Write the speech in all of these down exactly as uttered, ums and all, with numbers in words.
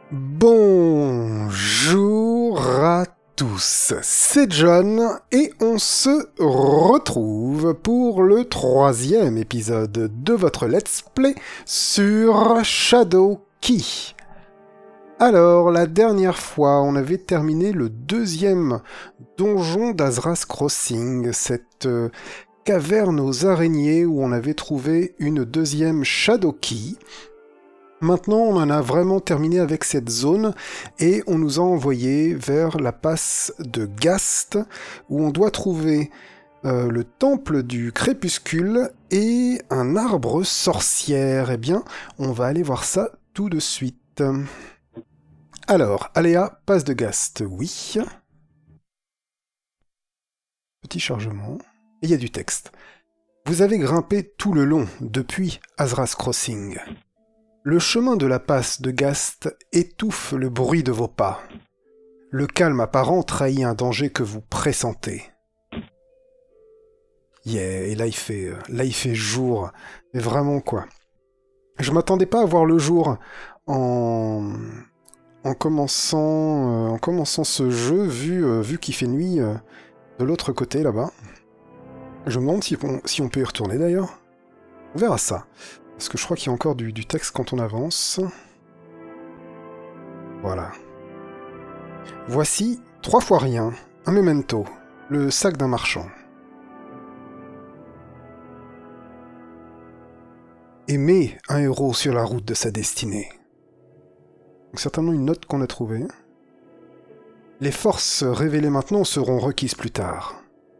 Bonjour à tous, c'est John et on se retrouve pour le troisième épisode de votre Let's Play sur Shadowkey. Alors, la dernière fois, on avait terminé le deuxième donjon d'Azra's Crossing, cette euh, caverne aux araignées où on avait trouvé une deuxième Shadowkey. Maintenant, on en a vraiment terminé avec cette zone et on nous a envoyé vers la passe de Ghast où on doit trouver euh, le temple du crépuscule et un arbre sorcière. Eh bien, on va aller voir ça tout de suite. Alors, Aléa, passe de Ghast, oui. Petit chargement. Et il y a du texte. Vous avez grimpé tout le long depuis Azra's Crossing. Le chemin de la passe de Ghast étouffe le bruit de vos pas. Le calme apparent trahit un danger que vous pressentez. Yeah, et là il fait, là il fait jour. Mais vraiment quoi. Je m'attendais pas à voir le jour en, en commençant, euh, en commençant ce jeu, vu, euh, vu qu'il fait nuit euh, de l'autre côté là-bas. Je me demande si on, si on peut y retourner d'ailleurs. On verra ça. Parce que je crois qu'il y a encore du, du texte quand on avance. Voilà. Voici, trois fois rien, un memento, le sac d'un marchand. Aimer un héros sur la route de sa destinée. Donc, certainement une note qu'on a trouvée. Les forces révélées maintenant seront requises plus tard.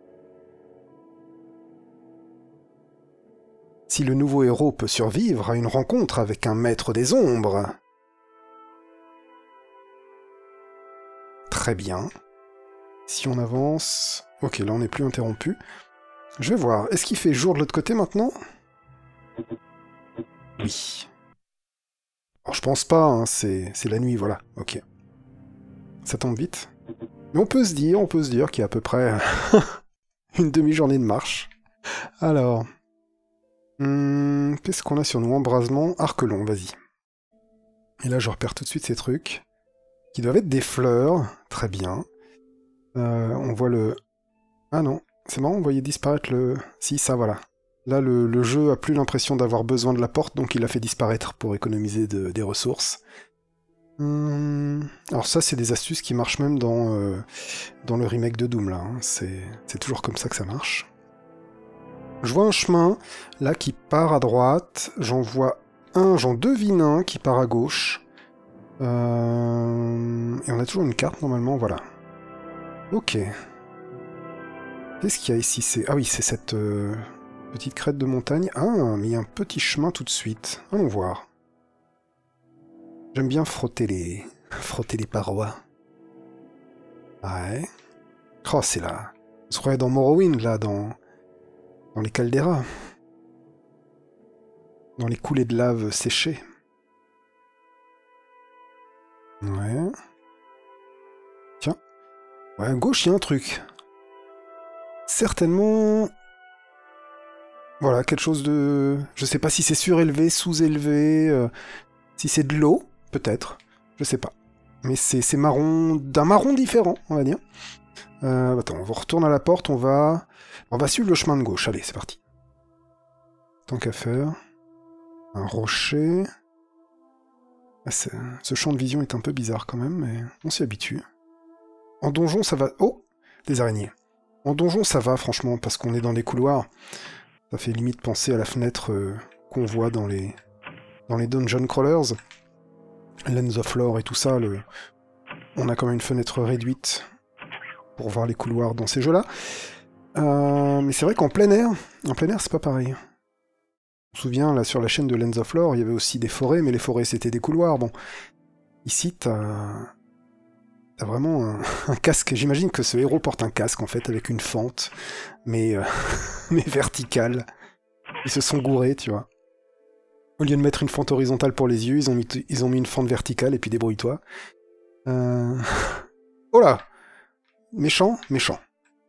Si le nouveau héros peut survivre à une rencontre avec un maître des ombres. Très bien. Si on avance... Ok, là on n'est plus interrompu. Je vais voir. Est-ce qu'il fait jour de l'autre côté maintenant? Oui. Alors je pense pas, hein, c'est la nuit, voilà. Ok. Ça tombe vite. Mais on peut se dire, on peut se dire qu'il y a à peu près une demi-journée de marche. Alors... Hum, qu'est-ce qu'on a sur nous? Embrasement, arc long, vas-y. Et là, je repère tout de suite ces trucs, qui doivent être des fleurs. Très bien. Euh, on voit le... Ah non, c'est marrant, on voyait disparaître le... Si, ça, voilà. Là, le, le jeu a plus l'impression d'avoir besoin de la porte, donc il l'a fait disparaître pour économiser de, des ressources. Hum... Alors ça, c'est des astuces qui marchent même dans, euh, dans le remake de Doom, là. Hein. C'est toujours comme ça que ça marche. Je vois un chemin, là, qui part à droite. J'en vois un, j'en devine un qui part à gauche. Euh... Et on a toujours une carte, normalement, voilà. Ok. Qu'est-ce qu'il y a ici? C'est Ah oui, c'est cette euh, petite crête de montagne. Ah, mais il y a un petit chemin tout de suite. Allons voir. J'aime bien frotter les... frotter les parois. Ouais. Oh, c'est là. On se croirait dans Morrowind, là, dans... Dans les calderas. Dans les coulées de lave séchées. Ouais. Tiens. Ouais, à gauche, il y a un truc. Certainement... Voilà, quelque chose de... Je sais pas si c'est surélevé, sous-élevé... Euh... Si c'est de l'eau, peut-être. Je sais pas. Mais c'est marron... d'un marron différent, on va dire. Euh, attends, on retourne à la porte, on va... On va suivre le chemin de gauche, allez, c'est parti. Tant qu'à faire. Un rocher. Ah, ce champ de vision est un peu bizarre quand même, mais on s'y habitue. En donjon, ça va... Oh, des araignées. En donjon, ça va, franchement, parce qu'on est dans les couloirs. Ça fait limite penser à la fenêtre euh, qu'on voit dans les... dans les Dungeon Crawlers. Lens of Lore et tout ça, le... on a quand même une fenêtre réduite pour voir les couloirs dans ces jeux-là. Euh, mais c'est vrai qu'en plein air, en plein air, c'est pas pareil. On se souvient, là, sur la chaîne de Lens of Lore, il y avait aussi des forêts, mais les forêts, c'était des couloirs. Bon, ici, t'as... T'as vraiment un, un casque. J'imagine que ce héros porte un casque, en fait, avec une fente, mais, euh, mais verticale. Ils se sont gourés, tu vois. Au lieu de mettre une fente horizontale pour les yeux, ils ont mis, ils ont mis une fente verticale, et puis débrouille-toi. Euh... Oh là! Méchant, méchant.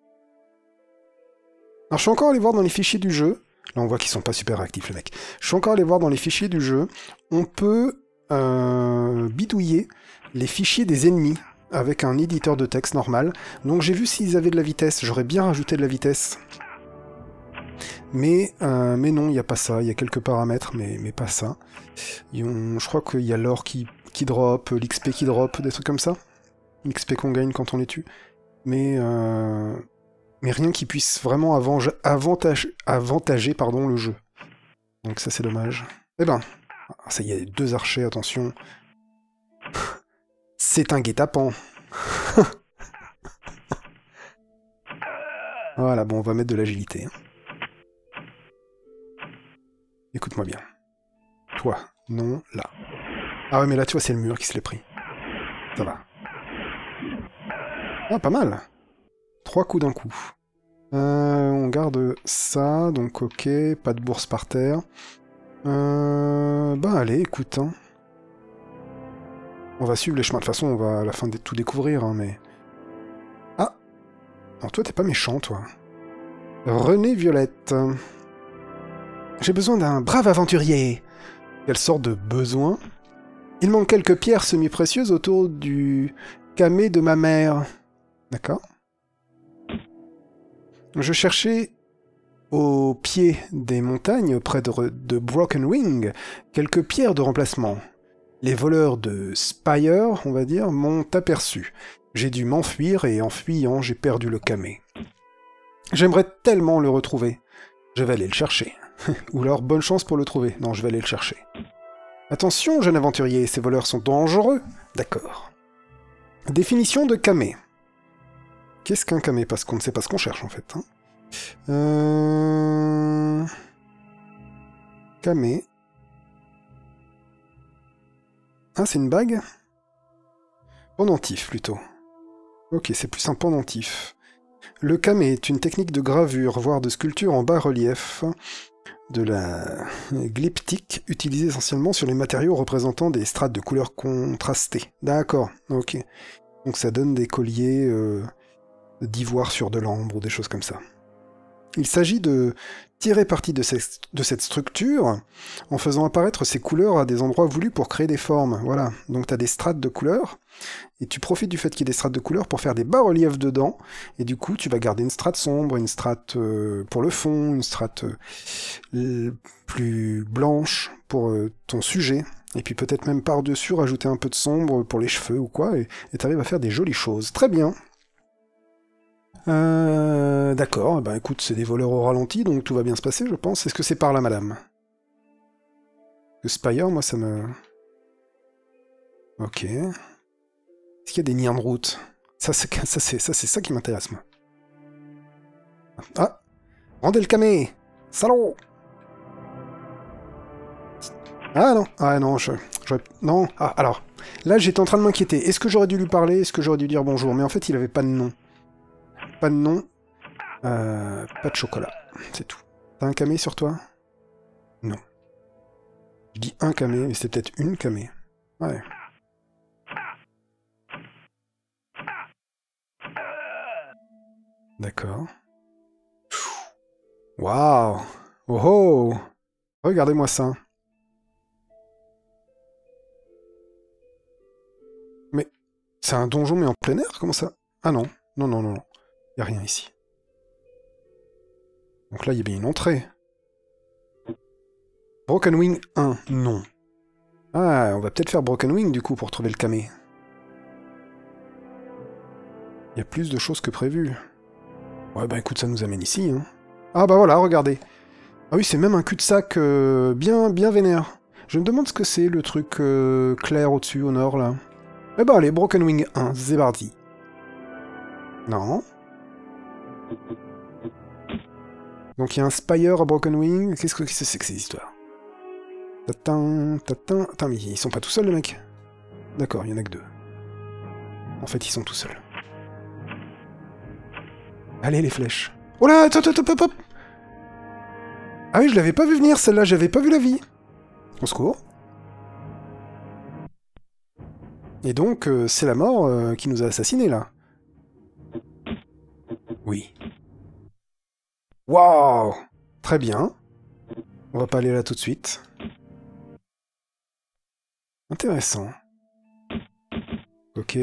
Alors je suis encore allé voir dans les fichiers du jeu, là on voit qu'ils sont pas super actifs les mecs, je suis encore allé voir dans les fichiers du jeu, on peut euh, bidouiller les fichiers des ennemis avec un éditeur de texte normal. Donc j'ai vu s'ils avaient de la vitesse, j'aurais bien rajouté de la vitesse. Mais, euh, mais non, il n'y a pas ça, il y a quelques paramètres, mais, mais pas ça. On, je crois qu'il y a l'or qui, qui drop, l'X P qui drop, des trucs comme ça. L'X P qu'on gagne quand on les tue. Mais, euh, mais rien qui puisse vraiment avantage, avantage, avantager pardon, le jeu. Donc ça c'est dommage. Eh ben, ça y est, deux archers, attention. C'est un guet-apens. Voilà, bon, on va mettre de l'agilité. Écoute-moi bien. Toi, non, là. Ah ouais, mais là, tu vois, c'est le mur qui se l'est pris. Ça va. Ah, pas mal. Trois coups d'un coup. Euh, on garde ça, donc ok, pas de bourse par terre. Euh, bah allez, écoute. Hein. On va suivre les chemins. De toute façon, on va à la fin de tout découvrir, hein, mais... Ah. Alors toi, t'es pas méchant, toi. René Violette. J'ai besoin d'un brave aventurier. Quelle sorte de besoin? Il manque quelques pierres semi-précieuses autour du camé de ma mère. D'accord. Je cherchais au pied des montagnes, près de, de Broken Wing, quelques pierres de remplacement. Les voleurs de Spire, on va dire, m'ont aperçu. J'ai dû m'enfuir et en fuyant, j'ai perdu le camé. J'aimerais tellement le retrouver. Je vais aller le chercher. Ou alors, bonne chance pour le trouver. Non, je vais aller le chercher. Attention, jeune aventurier, ces voleurs sont dangereux. D'accord. Définition de camé. Qu'est-ce qu'un camé? Parce qu'on ne sait pas ce qu'on cherche, en fait. Hein. Euh... Camé. Ah, c'est une bague? Pendentif, plutôt. Ok, c'est plus un pendentif. Le camé est une technique de gravure, voire de sculpture en bas-relief, de la glyptique, utilisée essentiellement sur les matériaux représentant des strates de couleurs contrastées. D'accord, ok. Donc ça donne des colliers euh, d'ivoire sur de l'ambre ou des choses comme ça. Il s'agit de tirer parti de, ces, de cette structure en faisant apparaître ces couleurs à des endroits voulus pour créer des formes. Voilà, donc tu as des strates de couleurs, et tu profites du fait qu'il y ait des strates de couleurs pour faire des bas-reliefs dedans, et du coup tu vas garder une strate sombre, une strate euh, pour le fond, une strate euh, plus blanche pour euh, ton sujet, et puis peut-être même par-dessus rajouter un peu de sombre pour les cheveux ou quoi, et tu arrives à faire des jolies choses. Très bien. Euh, D'accord, bah écoute, c'est des voleurs au ralenti, donc tout va bien se passer, je pense. Est-ce que c'est par là, madame? Le Spire, moi, ça me... Ok. Est-ce qu'il y a des niens de route? Ça, c'est ça, c'est ça, c'est ça qui m'intéresse, moi. Ah! Rendez le camé! Salaud! Ah non, ah non, je... Non, ah, alors... Là, j'étais en train de m'inquiéter. Est-ce que j'aurais dû lui parler? Est-ce que j'aurais dû dire bonjour? Mais en fait, il avait pas de nom. Pas de nom. Euh, pas de chocolat. C'est tout. T'as un camé sur toi? Non. Je dis un camé, mais c'est peut-être une camé. Ouais. D'accord. Waouh! Oh oh! Regardez-moi ça. Mais c'est un donjon mais en plein air? Comment ça? Ah non. Non, non, non, non. Y a rien ici. Donc là, il y a bien une entrée. Broken Wing un, non. Ah, on va peut-être faire Broken Wing, du coup, pour trouver le camé. Il y a plus de choses que prévu. Ouais, bah écoute, ça nous amène ici, hein. Ah bah voilà, regardez. Ah oui, c'est même un cul-de-sac euh, bien, bien vénère. Je me demande ce que c'est, le truc euh, clair au-dessus, au nord, là. Eh bah allez, Broken Wing un, Zébardi. Non. Donc il y a un Spire à Broken Wing. Qu'est-ce que c'est que ces histoires? Tatin, tatin... Attends, mais ils sont pas tout seuls, les mecs? D'accord, il y en a que deux. En fait, ils sont tout seuls. Allez, les flèches. Oh là, attends, attends, hop, hop. Ah oui, je l'avais pas vu venir, celle-là, j'avais pas vu la vie. Au secours. Et donc, euh, c'est la mort euh, qui nous a assassinés, là. Oui. Waouh! Très bien. On va pas aller là tout de suite. Intéressant. Ok.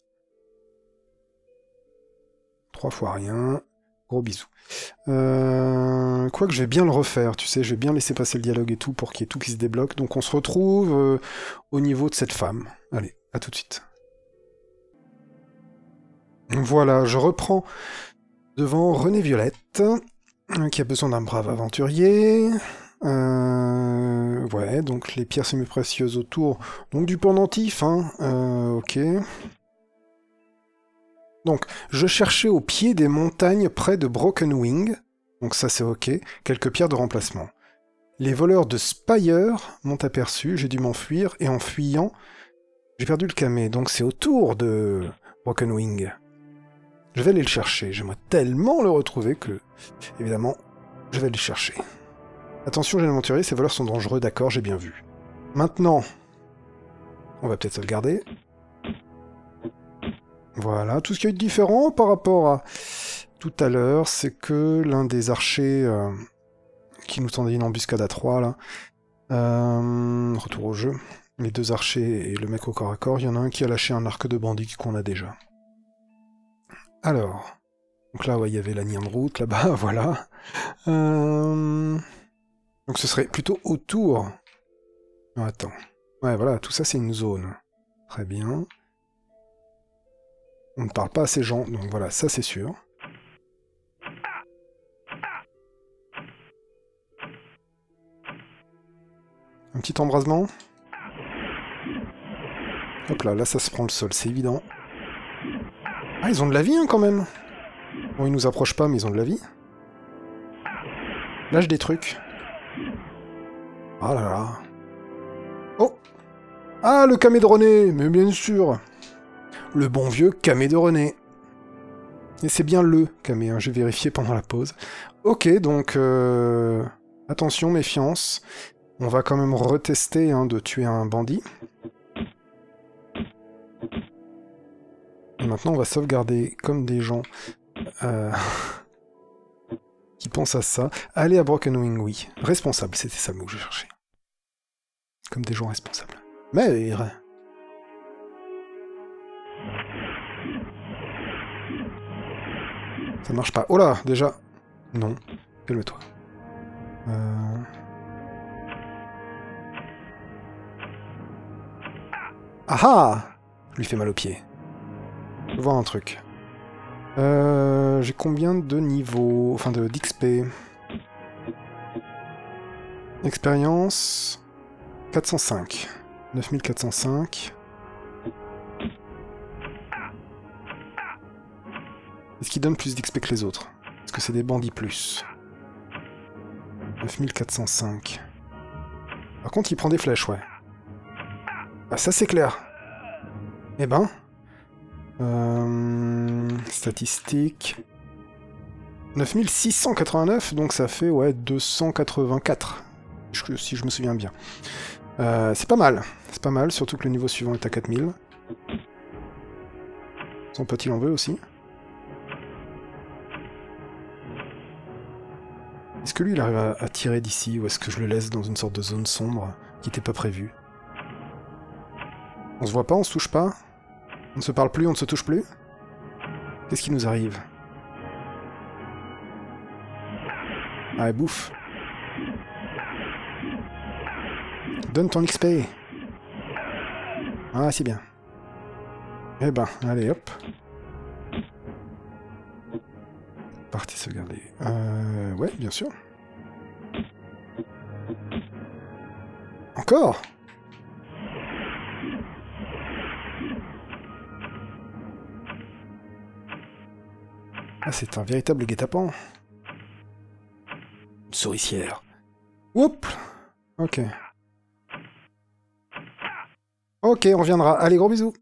Trois fois rien. Gros bisous. Euh... Quoique je vais bien le refaire, tu sais, je vais bien laisser passer le dialogue et tout pour qu'il y ait tout qui se débloque. Donc on se retrouve euh, au niveau de cette femme. Allez, à tout de suite. Voilà, je reprends devant René Violette, qui a besoin d'un brave aventurier. Euh... Ouais, donc les pierres semi-précieuses autour. Donc du pendentif, hein. Euh, ok. Donc, je cherchais au pied des montagnes près de Broken Wing. Donc ça c'est ok. Quelques pierres de remplacement. Les voleurs de Spire m'ont aperçu, j'ai dû m'enfuir, et en fuyant, j'ai perdu le camé. Donc c'est autour de Broken Wing. Je vais aller le chercher. J'aimerais tellement le retrouver que, évidemment, je vais le chercher. Attention, jeune aventurier, ces voleurs sont dangereux, d'accord, j'ai bien vu. Maintenant, on va peut-être sauvegarder. Voilà, tout ce qui est différent par rapport à tout à l'heure, c'est que l'un des archers euh, qui nous tendait une embuscade à trois, là, euh, retour au jeu, les deux archers et le mec au corps à corps, il y en a un qui a lâché un arc de bandit qu'on a déjà. Alors, donc là, ouais, il y avait la ligne de route, là-bas, voilà. Euh... Donc ce serait plutôt autour. Non, attends. Ouais, voilà, tout ça c'est une zone. Très bien. On ne parle pas à ces gens, donc voilà, ça c'est sûr. Un petit embrasement. Hop là, là ça se prend le sol, c'est évident. Ah, ils ont de la vie hein, quand même. Bon, ils nous approchent pas, mais ils ont de la vie. Lâche des trucs. Ah là là. Oh! Ah, le camé de René! Mais bien sûr! Le bon vieux camé de René. Et c'est bien le camé, hein, j'ai vérifié pendant la pause. Ok, donc... Euh... Attention, méfiance. On va quand même retester hein, de tuer un bandit. Et maintenant, on va sauvegarder comme des gens euh... qui pensent à ça. Aller à Broken Wing, oui. Responsable, c'était ça le mot que je cherchais. Comme des gens responsables. Mais... Ça marche pas. Oh là, déjà. Non. Calme-toi. Euh... Ah ah! Je lui fais mal aux pieds. Je veux voir un truc. Euh... J'ai combien de niveaux... Enfin, de d'X P? Expérience... quatre cent cinq. neuf mille quatre cent cinq. Est-ce qu'il donne plus d'X P que les autres? Est-ce que c'est des bandits plus? neuf mille quatre cent cinq. Par contre, il prend des flèches, ouais. Ah, ça c'est clair. Eh ben... Euh... Statistiques... neuf mille six cent quatre-vingt-neuf, donc ça fait, ouais, deux cent quatre-vingt-quatre. Si je me souviens bien. Euh, c'est pas mal. C'est pas mal, surtout que le niveau suivant est à quatre mille. Son pote, il en veut aussi. Est-ce que lui, il arrive à, à tirer d'ici, ou est-ce que je le laisse dans une sorte de zone sombre qui n'était pas prévue? On se voit pas, on se touche pas? On ne se parle plus, on ne se touche plus? Qu'est-ce qui nous arrive? Ah, elle bouffe. Donne ton X P. Ah, c'est bien. Eh ben, allez, hop. Partie sauvegardée. Euh... Ouais, bien sûr. Encore? Ah, c'est un véritable guet-apens. Une souricière. Oups. Ok. Ok, on reviendra. Allez, gros bisous.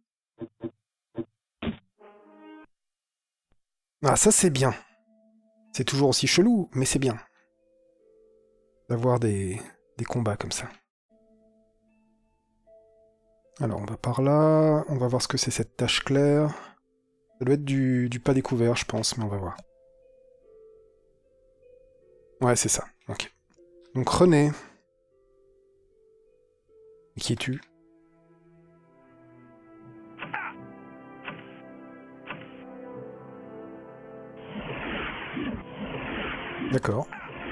Ah, ça c'est bien. C'est toujours aussi chelou, mais c'est bien. D'avoir des, des combats comme ça. Alors, on va par là. On va voir ce que c'est cette tache claire. Ça doit être du, du pas découvert, je pense, mais on va voir. Ouais, c'est ça. Ok. Donc, René. Qui es-tu? D'accord.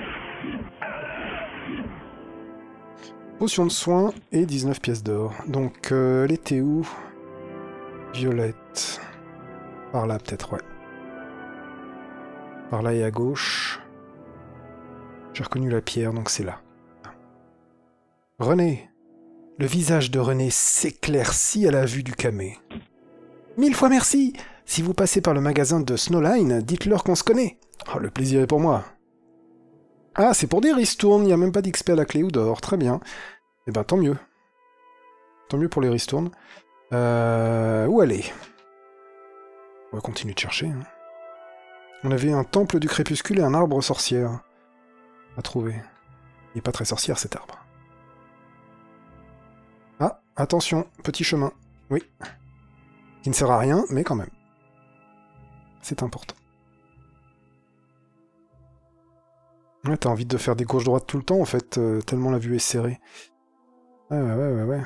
Potion de soin et dix-neuf pièces d'or. Donc, euh, elle était où? Violette. Par là, peut-être, ouais. Par là et à gauche. J'ai reconnu la pierre, donc c'est là. René. Le visage de René s'éclaircit à la vue du camé. Mille fois merci. Si vous passez par le magasin de Snowline, dites-leur qu'on se connaît. Oh, le plaisir est pour moi. Ah, c'est pour des ristournes, il n'y a même pas d'X P à la clé ou d'or. Très bien. Eh ben, tant mieux. Tant mieux pour les ristournes. Euh, où aller? On va continuer de chercher. Hein. On avait un temple du crépuscule et un arbre sorcière à trouver. Il n'est pas très sorcière, cet arbre. Ah, attention, petit chemin. Oui. Qui ne sert à rien, mais quand même. C'est important. Ouais, t'as envie de faire des gauches-droites tout le temps, en fait, euh, tellement la vue est serrée. Ouais, ouais, ouais, ouais, ouais.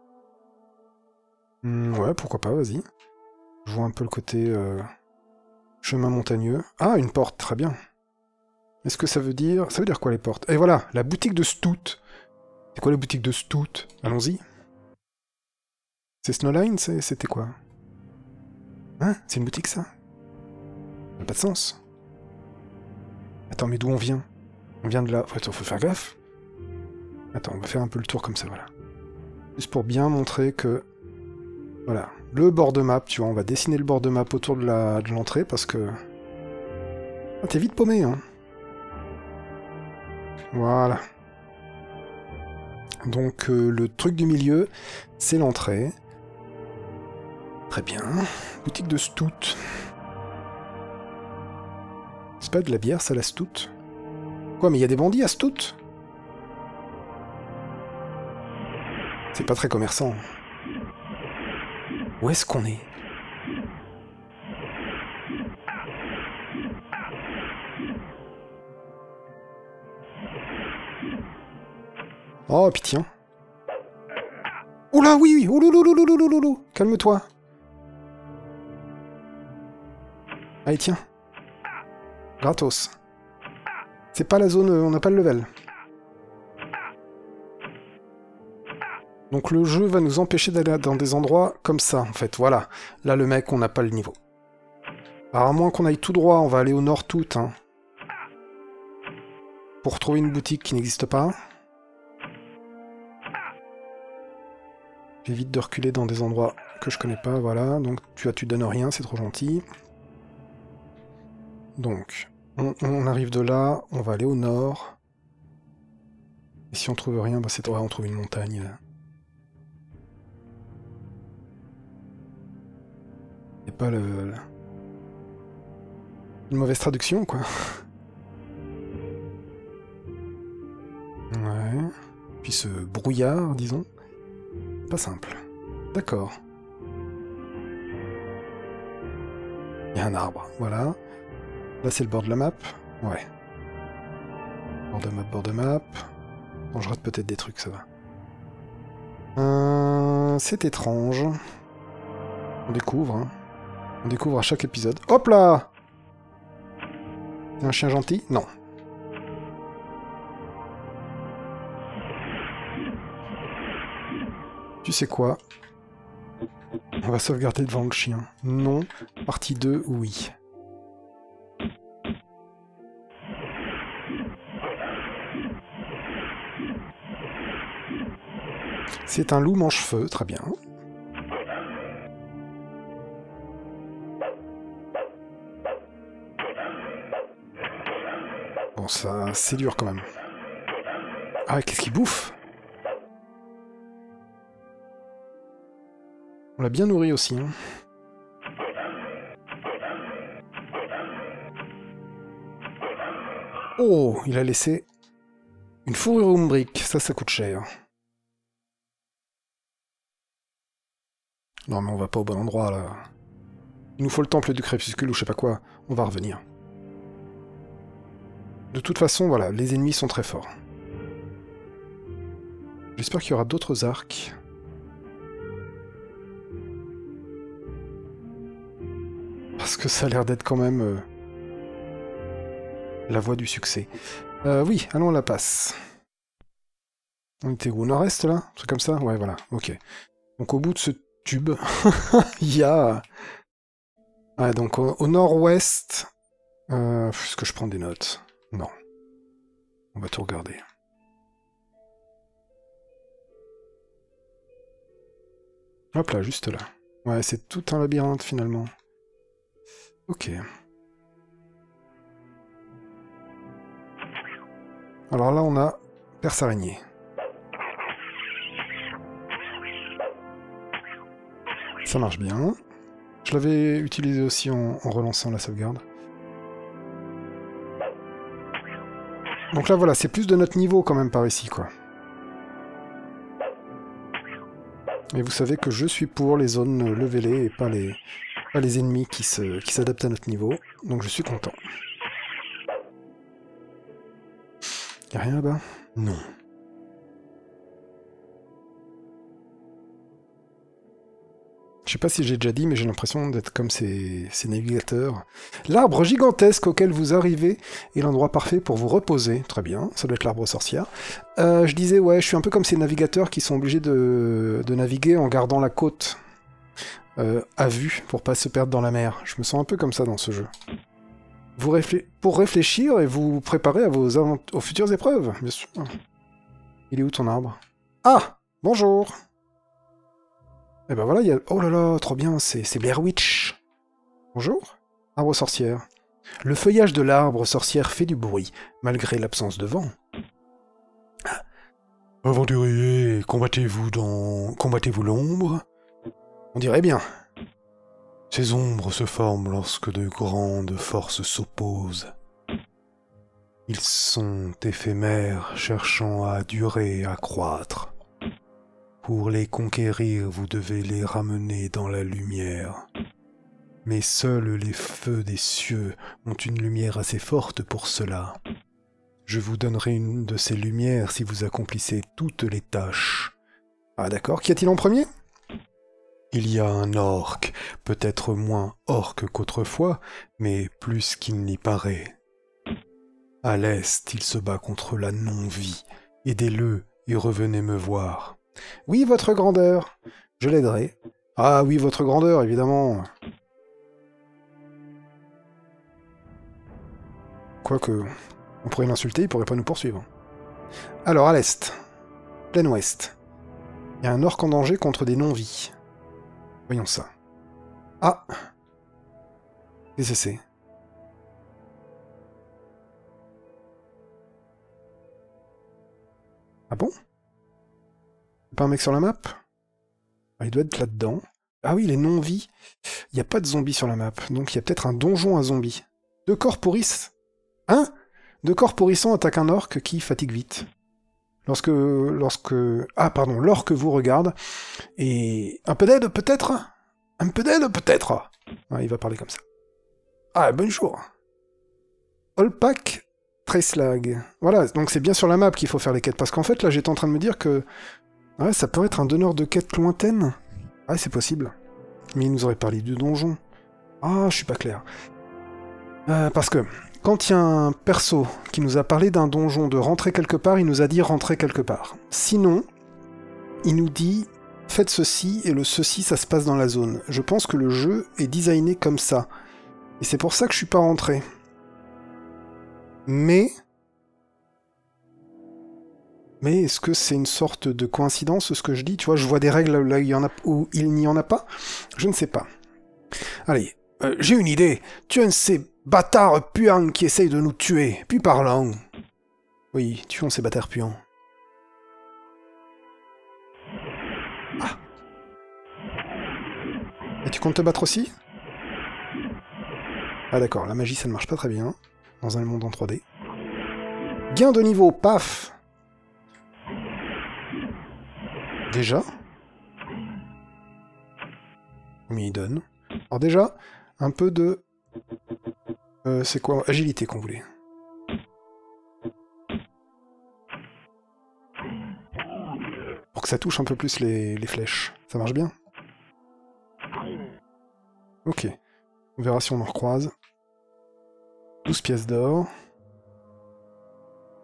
Mmh, ouais, pourquoi pas, vas-y. Je vois un peu le côté euh, chemin montagneux. Ah, une porte, très bien. Est-ce que ça veut dire... Ça veut dire quoi, les portes? Et voilà, la boutique de Stout. C'est quoi la boutique de Stout? Allons-y. C'est Snowline? C'était quoi? Hein? C'est une boutique, ça? Ça n'a pas de sens. Attends, mais d'où on vient? On vient de là. Attends, faut faire gaffe. Attends, on va faire un peu le tour comme ça, voilà. Juste pour bien montrer que... Voilà. Le bord de map, tu vois, on va dessiner le bord de map autour de la de l'entrée, parce que... Ah, t'es vite paumé, hein. Voilà. Donc, euh, le truc du milieu, c'est l'entrée. Très bien. Boutique de Stout. C'est pas de la bière, ça, la Stout? Quoi, mais il y a des bandits à Stout? C'est pas très commerçant. Où est-ce qu'on est? Oh, puis tiens. Oh là, oui, oui. Oh louloulouloulouloulou. Calme-toi. Allez, tiens. Gratos. C'est pas la zone, on n'a pas le level. Donc le jeu va nous empêcher d'aller dans des endroits comme ça, en fait. Voilà. Là, le mec, on n'a pas le niveau. Alors, à moins qu'on aille tout droit, on va aller au nord tout, hein. Pour trouver une boutique qui n'existe pas. J'évite de reculer dans des endroits que je connais pas, voilà. Donc tu as, tu donnes rien, c'est trop gentil. Donc, on, on arrive de là, on va aller au nord. Et si on trouve rien, bah c'est... Ouais, on trouve une montagne. Et pas le... le... Une mauvaise traduction, quoi. Ouais. Puis ce brouillard, disons. Pas simple. D'accord. Il y a un arbre, voilà. Là, c'est le bord de la map. Ouais. Bord de map, bord de map. Bon, je rate peut-être des trucs, ça va. Euh, c'est étrange. On découvre, hein. On découvre à chaque épisode. Hop là! C'est un chien gentil? Non. Tu sais quoi? On va sauvegarder devant le chien. Non. Partie deux, oui. C'est un loup mange-feu, très bien. Bon, ça, c'est dur quand même. Ah, qu'est-ce qu'il bouffe? On l'a bien nourri aussi, hein. Oh, il a laissé une fourrure umbrique. Ça, ça coûte cher. Non, mais on va pas au bon endroit, là. Il nous faut le temple du crépuscule ou je sais pas quoi. On va revenir. De toute façon, voilà, les ennemis sont très forts. J'espère qu'il y aura d'autres arcs. Parce que ça a l'air d'être quand même... Euh... la voie du succès. Euh, oui, allons, on la passe. On était où? Nord-est, là? Un truc comme ça? Ouais, voilà, ok. Donc au bout de ce tube, il y a... Ouais, donc au, au nord-ouest... Euh, Est-ce que je prends des notes? Non. On va tout regarder. Hop là, juste là. Ouais, c'est tout un labyrinthe, finalement. Ok. Alors là, on a Perce araignée. Ça marche bien. Je l'avais utilisé aussi en, en relançant la sauvegarde. Donc là, voilà, c'est plus de notre niveau quand même par ici, quoi. Et vous savez que je suis pour les zones levelées et pas les, pas les ennemis qui se, qui s'adaptent à notre niveau. Donc je suis content. Y'a rien là-bas? Non. Je sais pas si j'ai déjà dit, mais j'ai l'impression d'être comme ces, ces navigateurs. L'arbre gigantesque auquel vous arrivez est l'endroit parfait pour vous reposer. Très bien, ça doit être l'arbre sorcière. Euh, je disais, ouais, je suis un peu comme ces navigateurs qui sont obligés de, de naviguer en gardant la côte euh, à vue pour pas se perdre dans la mer. Je me sens un peu comme ça dans ce jeu. Vous réflé pour réfléchir et vous préparer à vos avant aux futures épreuves, bien sûr. Il est où ton arbre? Ah! Bonjour! Et ben voilà, il y a... Oh là là, trop bien, c'est Blair Witch. Bonjour, arbre sorcière. Le feuillage de l'arbre sorcière fait du bruit, malgré l'absence de vent. Aventurier, combattez-vous dans... Combattez-vous l'ombre? On dirait bien. Ces ombres se forment lorsque de grandes forces s'opposent. Ils sont éphémères, cherchant à durer et à croître. Pour les conquérir, vous devez les ramener dans la lumière. Mais seuls les feux des cieux ont une lumière assez forte pour cela. Je vous donnerai une de ces lumières si vous accomplissez toutes les tâches. Ah d'accord, qu'y a-t-il en premier? Il y a un orc, peut-être moins orc qu'autrefois, mais plus qu'il n'y paraît. À l'est, il se bat contre la non-vie. Aidez-le et revenez me voir. Oui, votre grandeur. Je l'aiderai. Ah oui, votre grandeur, évidemment. Quoique, on pourrait l'insulter, il pourrait pas nous poursuivre. Alors, à l'est. Plein ouest. Il y a un orc en danger contre des non-vies. Voyons ça. Ah! Qu'est-ce que c'est? Ah bon? Pas un mec sur la map? Ah, il doit être là-dedans. Ah oui, les non-vies. Il n'y a pas de zombies sur la map, donc il y a peut-être un donjon à zombies. Deux corps pourrissent. Hein? Deux corps pourrissants attaquent un orc qui fatigue vite. Lorsque... lorsque... Ah, pardon, l'orc vous regarde, et... Un peu d'aide, peut-être? Un peu d'aide, peut-être? Ah, il va parler comme ça. Ah, bonjour. Olpak Treslag. Voilà, donc c'est bien sur la map qu'il faut faire les quêtes, parce qu'en fait, là, j'étais en train de me dire que... Ouais, ça peut être un donneur de quêtes lointaines. Ah, c'est possible. Mais il nous aurait parlé du donjon. Ah, je suis pas clair. Euh, parce que, quand il y a un perso qui nous a parlé d'un donjon, de rentrer quelque part, il nous a dit rentrer quelque part. Sinon, il nous dit faites ceci, et le ceci, ça se passe dans la zone. Je pense que le jeu est designé comme ça. Et c'est pour ça que je suis pas rentré. Mais... Mais est-ce que c'est une sorte de coïncidence, ce que je dis? Tu vois, je vois des règles là où il, y en a, où il n'y en a pas. Je ne sais pas. Allez, euh, j'ai une idée. Tu es un de ces bâtards puants qui essayent de nous tuer. Puis parlons. Oui, tuons ces bâtards puants. Ah. Et tu comptes te battre aussi? Ah d'accord, la magie ça ne marche pas très bien. Dans un monde en trois D. Gain de niveau, paf! Déjà? Mais il donne. Alors déjà, un peu de... Euh, c'est quoi? Agilité qu'on voulait. Pour que ça touche un peu plus les, les flèches. Ça marche bien? Ok. On verra si on en recroise. douze pièces d'or.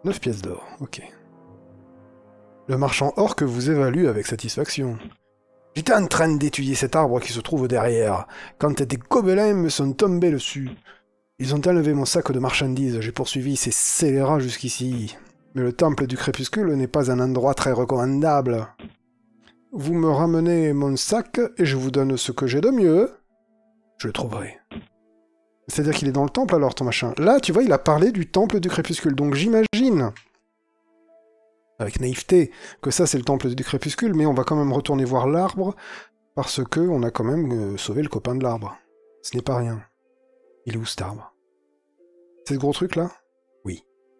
neuf pièces d'or, ok. Le marchand orc vous évalue avec satisfaction. J'étais en train d'étudier cet arbre qui se trouve derrière, quand des gobelins me sont tombés dessus. Ils ont enlevé mon sac de marchandises, j'ai poursuivi ces scélérats jusqu'ici. Mais le temple du crépuscule n'est pas un endroit très recommandable. Vous me ramenez mon sac et je vous donne ce que j'ai de mieux. Je le trouverai. C'est-à-dire qu'il est dans le temple alors, ton machin. Là, tu vois, il a parlé du temple du crépuscule, donc j'imagine... avec naïveté, que ça c'est le temple du crépuscule, mais on va quand même retourner voir l'arbre, parce que on a quand même euh, sauvé le copain de l'arbre. Ce n'est pas rien. Il est où cet arbre? C'est ce gros truc là? Oui.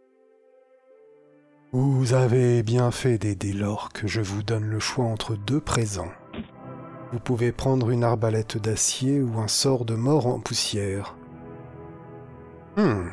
Vous avez bien fait d'aider l'orque, je vous donne le choix entre deux présents. Vous pouvez prendre une arbalète d'acier ou un sort de mort en poussière. Hmm...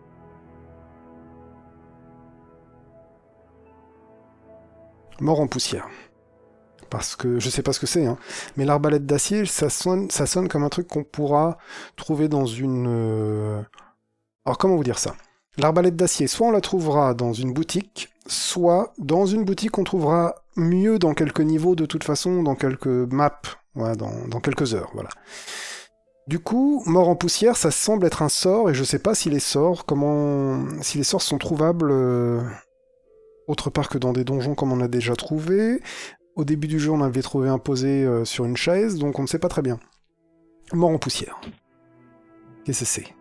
Mort en poussière. Parce que je sais pas ce que c'est, hein. Mais l'arbalète d'acier, ça sonne, ça sonne comme un truc qu'on pourra trouver dans une... Euh... Alors comment vous dire ça? L'arbalète d'acier, soit on la trouvera dans une boutique, soit dans une boutique on trouvera mieux dans quelques niveaux de toute façon, dans quelques maps, ouais, dans, dans quelques heures, voilà. Du coup, mort en poussière, ça semble être un sort, et je sais pas si les sorts, comment... si les sorts sont trouvables... Euh... autre part que dans des donjons comme on a déjà trouvé. Au début du jeu, on avait trouvé un posé euh, sur une chaise, donc on ne sait pas très bien. Mort en poussière. Qu'est-ce que c'est?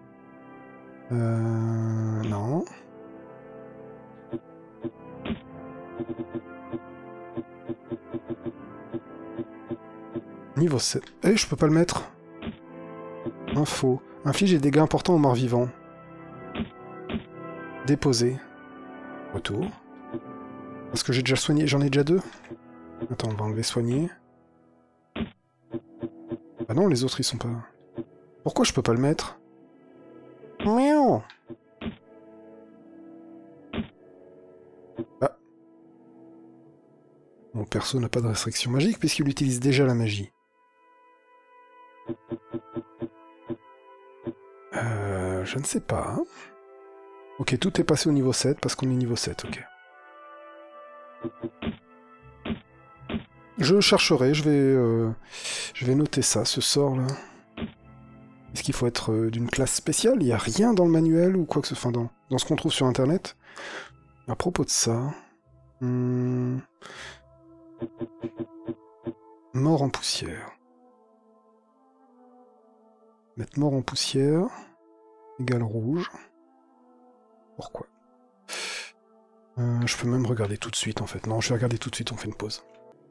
Euh... Non. Niveau sept. Eh, je peux pas le mettre. Info. Inflige des dégâts importants aux morts vivants. Déposer. Retour. Parce que j'ai déjà soigné, j'en ai déjà deux. Attends, on va enlever soigner. Ah non, les autres ils sont pas... Pourquoi je peux pas le mettre? Miaou. Ah. Mon perso n'a pas de restriction magique puisqu'il utilise déjà la magie. Euh... Je ne sais pas. Hein. Ok, tout est passé au niveau sept parce qu'on est niveau sept, ok. Je chercherai, je vais, euh, je vais noter ça, ce sort-là. Est-ce qu'il faut être euh, d'une classe spéciale? Il n'y a rien dans le manuel ou quoi que ce soit, dans, dans ce qu'on trouve sur Internet. À propos de ça... Hmm... Mort en poussière. Mettre mort en poussière, égale rouge. Pourquoi? euh, Je peux même regarder tout de suite, en fait. Non, je vais regarder tout de suite, on fait une pause.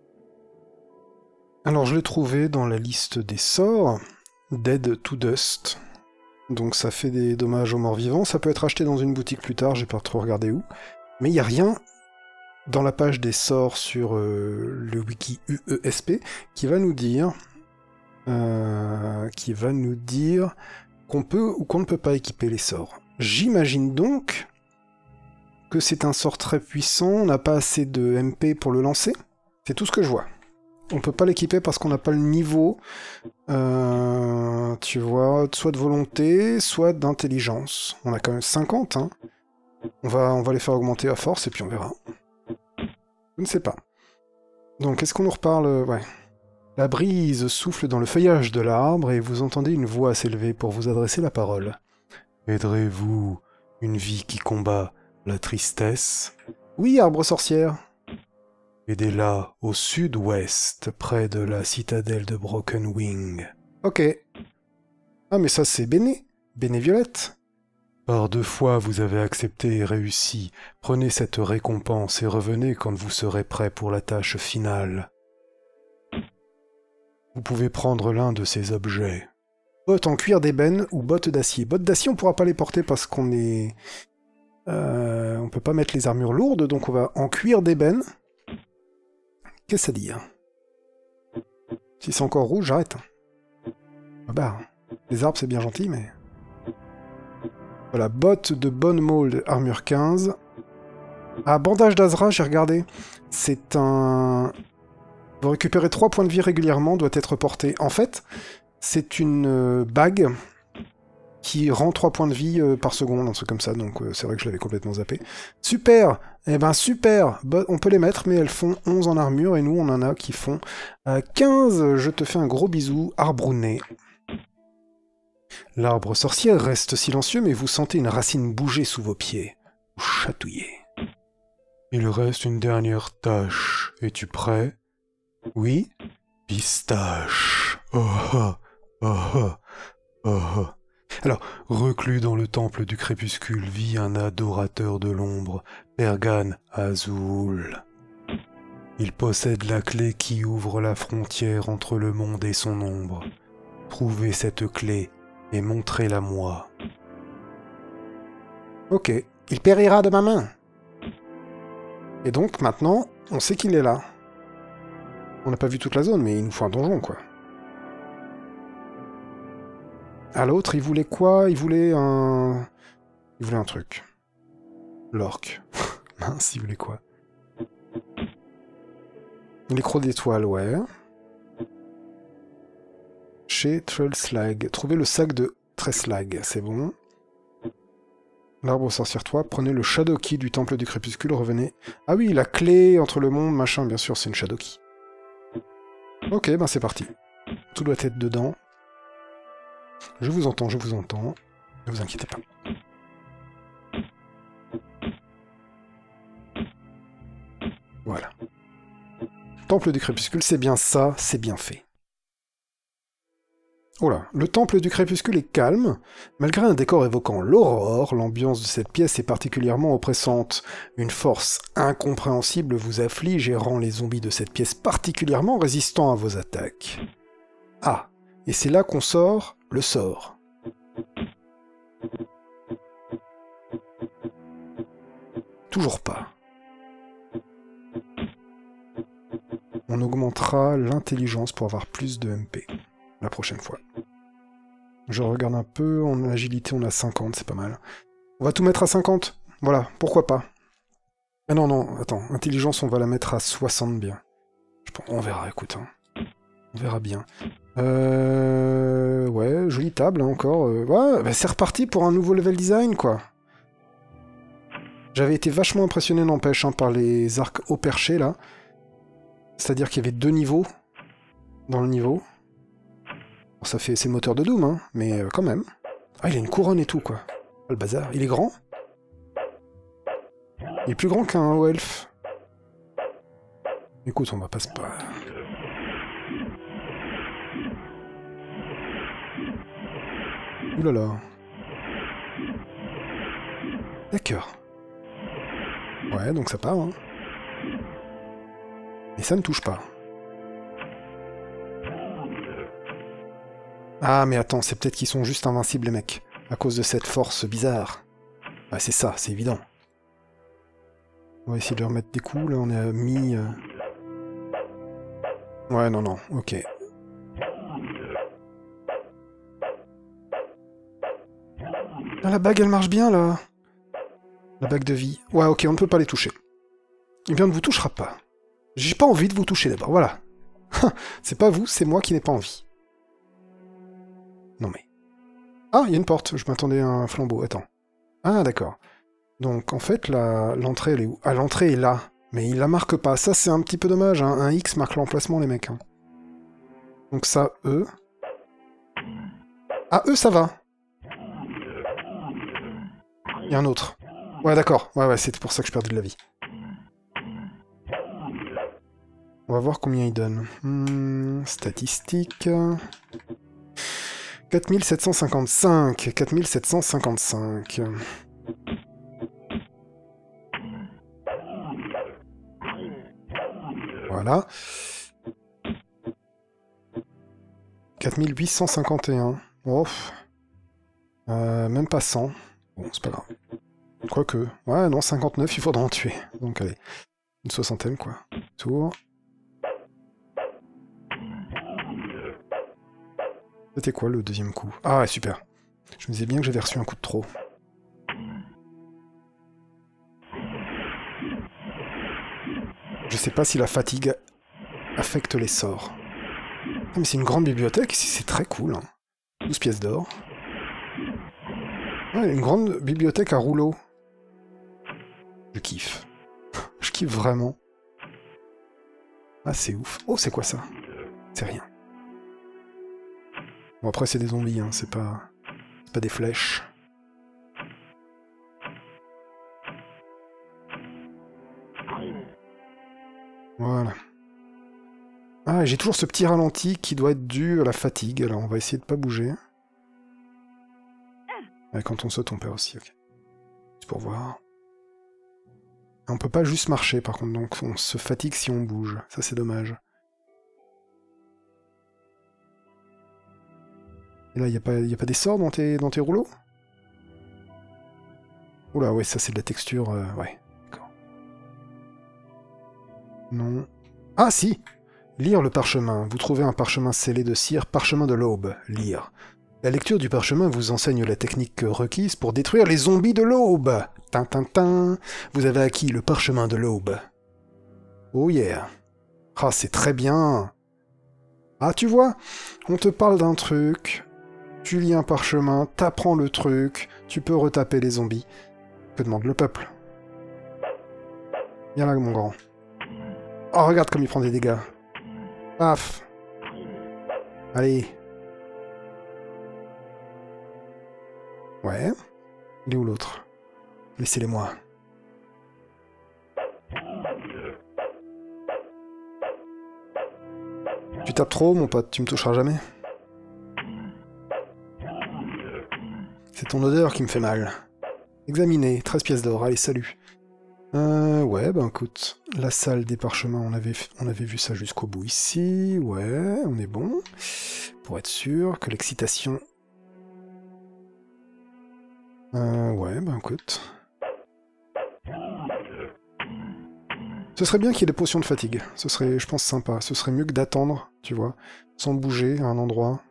Alors, je l'ai trouvé dans la liste des sorts, Dead to Dust. Donc ça fait des dommages aux morts vivants. Ça peut être acheté dans une boutique plus tard, j'ai pas trop regardé où. Mais il n'y a rien dans la page des sorts sur euh, le wiki U E S P qui va nous dire... Euh, qui va nous dire qu'on peut ou qu'on ne peut pas équiper les sorts. J'imagine donc que c'est un sort très puissant, on n'a pas assez de M P pour le lancer. C'est tout ce que je vois. On peut pas l'équiper parce qu'on n'a pas le niveau, euh, tu vois, soit de volonté, soit d'intelligence. On a quand même cinquante, hein. On va, on va les faire augmenter à force et puis on verra. Je ne sais pas. Donc, est-ce qu'on nous reparle? Ouais. La brise souffle dans le feuillage de l'arbre et vous entendez une voix s'élever pour vous adresser la parole. Aiderez-vous une vie qui combat la tristesse? Oui, arbre sorcière. Aidez-la au sud-ouest, près de la citadelle de Broken Wing. Ok. Ah, mais ça, c'est Béné. Béné Violette. Par deux fois, vous avez accepté et réussi. Prenez cette récompense et revenez quand vous serez prêt pour la tâche finale. Vous pouvez prendre l'un de ces objets. Bottes en cuir d'ébène ou bottes d'acier. Bottes d'acier, on pourra pas les porter parce qu'on est... Euh, on peut pas mettre les armures lourdes, donc on va en cuir d'ébène. Qu'est-ce que ça dit, hein? Si c'est encore rouge, j'arrête. Ah bah, les arbres c'est bien gentil, mais... Voilà, bottes de bonne mold, armure quinze. Ah, bandage d'Azra, j'ai regardé. C'est un... Vous récupérez trois points de vie régulièrement, doit être porté. En fait, c'est une euh, bague qui rend trois points de vie euh, par seconde, un truc comme ça, donc euh, c'est vrai que je l'avais complètement zappé. Super. Eh ben super, bah, on peut les mettre, mais elles font onze en armure, et nous on en a qui font euh, quinze. Je te fais un gros bisou, Arbrounet. L'arbre sorcière reste silencieux, mais vous sentez une racine bouger sous vos pieds. Vous chatouillez. Il reste une dernière tâche. Es-tu prêt? Oui? Pistache. Oh oh oh oh oh. Alors, reclus dans le temple du crépuscule vit un adorateur de l'ombre, Pergane Azul. Il possède la clé qui ouvre la frontière entre le monde et son ombre. Trouvez cette clé et montrez-la moi. Ok, il périra de ma main. Et donc, maintenant, on sait qu'il est là. On n'a pas vu toute la zone, mais il nous faut un donjon, quoi. À l'autre, il voulait quoi? Il voulait un... Il voulait un truc. L'orque. Mince, il voulait quoi? Les crocs d'étoiles, ouais. Chez Trellslag. Trouvez le sac de Trellslag, c'est bon. L'arbre sorcière toi, prenez le Shadow Key du temple du crépuscule, revenez... Ah oui, la clé entre le monde, machin, bien sûr, c'est une Shadow Key. Ok, ben c'est parti. Tout doit être dedans. Je vous entends, je vous entends. Ne vous inquiétez pas. Voilà. Temple du crépuscule, c'est bien ça, c'est bien fait. Oh là, le temple du crépuscule est calme. Malgré un décor évoquant l'aurore, l'ambiance de cette pièce est particulièrement oppressante. Une force incompréhensible vous afflige et rend les zombies de cette pièce particulièrement résistants à vos attaques. Ah, et c'est là qu'on sort le sort. Toujours pas. On augmentera l'intelligence pour avoir plus de M P la prochaine fois. Je regarde un peu, en agilité on a cinquante, c'est pas mal. On va tout mettre à cinquante, voilà, pourquoi pas. Ah non, non, attends, intelligence on va la mettre à soixante bien. Je pense, on verra, écoute, hein. On verra bien. Euh... Ouais, jolie table, hein, encore. Euh... Ouais, bah c'est reparti pour un nouveau level design, quoi. J'avais été vachement impressionné, n'empêche, hein, par les arcs haut perchés, là. C'est-à-dire qu'il y avait deux niveaux dans le niveau. Bon, ça fait... c'est le moteur de Doom, hein, mais euh, quand même. Ah, il a une couronne et tout, quoi. Oh, le bazar. Il est grand? Il est plus grand qu'un haut elfe. Écoute, on va pas se... Ouh là là. D'accord. Ouais, donc ça part, hein. Et ça ne touche pas. Ah, mais attends, c'est peut-être qu'ils sont juste invincibles, les mecs. À cause de cette force bizarre. Ah, c'est ça, c'est évident. On va essayer de leur mettre des coups, là, on est à mi... Euh... Ouais, non, non, ok. Ah, la bague, elle marche bien, là. La bague de vie. Ouais, ok, on ne peut pas les toucher. Eh bien, on ne vous touchera pas. J'ai pas envie de vous toucher, d'abord, voilà. C'est pas vous, c'est moi qui n'ai pas envie. Non mais... Ah, il y a une porte, je m'attendais à un flambeau, attends. Ah, d'accord. Donc, en fait, l'entrée, elle est où? Ah, l'entrée est là. Mais il la marque pas. Ça, c'est un petit peu dommage, hein. Un X marque l'emplacement, les mecs. Hein. Donc ça, E. Ah, E, ça va. Il y a un autre. Ouais, d'accord. Ouais, ouais, c'était pour ça que je perdais de la vie. On va voir combien il donne. Hmm, statistiques... quatre mille sept cent cinquante-cinq. quatre mille sept cent cinquante-cinq. Voilà. quatre mille huit cent cinquante et un. Oh. Euh, même pas cent. Bon, c'est pas grave. Quoique. Ouais, non, cinquante-neuf, il faudra en tuer. Donc, allez. Une soixantaine, quoi. Tour. C'était quoi, le deuxième coup? Ah, ouais, super. Je me disais bien que j'avais reçu un coup de trop. Je sais pas si la fatigue affecte les sorts. Ah, mais c'est une grande bibliothèque, c'est très cool. Hein. douze pièces d'or. Ouais, une grande bibliothèque à rouleaux. Je kiffe. Je kiffe vraiment. Ah, c'est ouf. Oh, c'est quoi ça? C'est rien. Bon, après, c'est des zombies, hein. C'est pas... C'est pas des flèches. Voilà. Ah, j'ai toujours ce petit ralenti qui doit être dû à la fatigue. Alors, on va essayer de pas bouger. Ouais, quand on saute, on perd aussi, ok. C'est pour voir. On peut pas juste marcher, par contre, donc on se fatigue si on bouge. Ça, c'est dommage. Et là, il n'y a, a pas des sorts dans tes, dans tes rouleaux? Oula, ouais, ça, c'est de la texture... Euh, ouais, d'accord. Non. Ah, si! Lire le parchemin. Vous trouvez un parchemin scellé de cire, parchemin de l'aube. Lire. La lecture du parchemin vous enseigne la technique requise pour détruire les zombies de l'aube. Tintintin. Vous avez acquis le parchemin de l'aube. Oh yeah. Ah, c'est très bien. Ah, tu vois, on te parle d'un truc, tu lis un parchemin, t'apprends le truc, tu peux retaper les zombies. Que demande le peuple? Viens là, mon grand. Oh, regarde comme il prend des dégâts. Paf. Allez. Ouais. Il est où l'autre? Laissez-les-moi. Tu tapes trop, mon pote, tu me toucheras jamais. C'est ton odeur qui me fait mal. Examiner, treize pièces d'or, allez, salut. Euh, ouais, ben écoute, la salle des parchemins, on avait, on avait vu ça jusqu'au bout ici, ouais, on est bon. Pour être sûr que l'excitation... Euh, ouais, ben écoute... Ce serait bien qu'il y ait des potions de fatigue, ce serait, je pense, sympa. Ce serait mieux que d'attendre, tu vois, sans bouger à un endroit.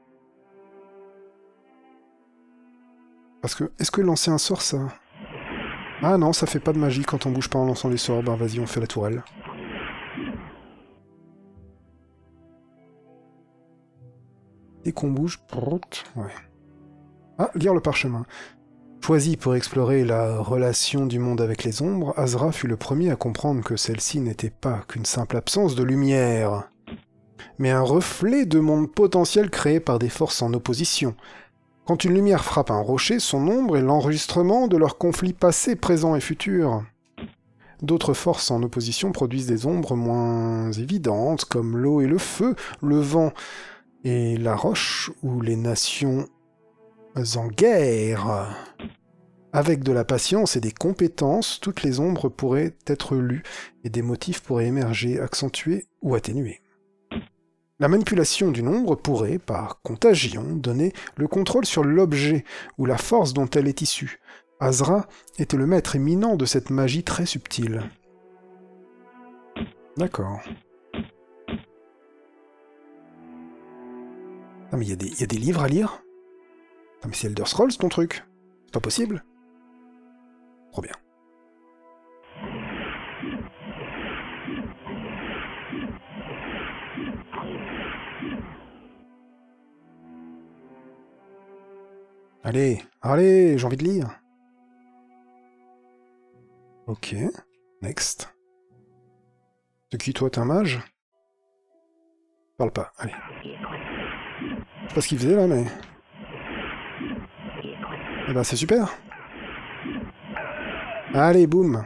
Parce que, est-ce que lancer un sort, ça... Ah non, ça fait pas de magie quand on bouge pas en lançant des sorts. Ben vas-y, on fait la tourelle. Dès qu'on bouge... Ouais. Ah, lire le parchemin. Choisi pour explorer la relation du monde avec les ombres, Azra fut le premier à comprendre que celle-ci n'était pas qu'une simple absence de lumière, mais un reflet de monde potentiel créé par des forces en opposition. Quand une lumière frappe un rocher, son ombre est l'enregistrement de leurs conflits passés, présents et futurs. D'autres forces en opposition produisent des ombres moins évidentes, comme l'eau et le feu, le vent et la roche, ou les nations en guerre. Avec de la patience et des compétences, toutes les ombres pourraient être lues, et des motifs pourraient émerger, accentuer ou atténuer. La manipulation d'une ombre pourrait, par contagion, donner le contrôle sur l'objet ou la force dont elle est issue. Azra était le maître éminent de cette magie très subtile. D'accord. Ah mais il y, y a des livres à lire? Ah mais c'est Elder Scrolls ton truc? C'est pas possible? Trop bien. Allez, allez, j'ai envie de lire. Ok, next. C'est qui toi, t'es un mage? Parle pas, allez. Je sais pas ce qu'il faisait là, mais... Eh ben c'est super. Allez, boum.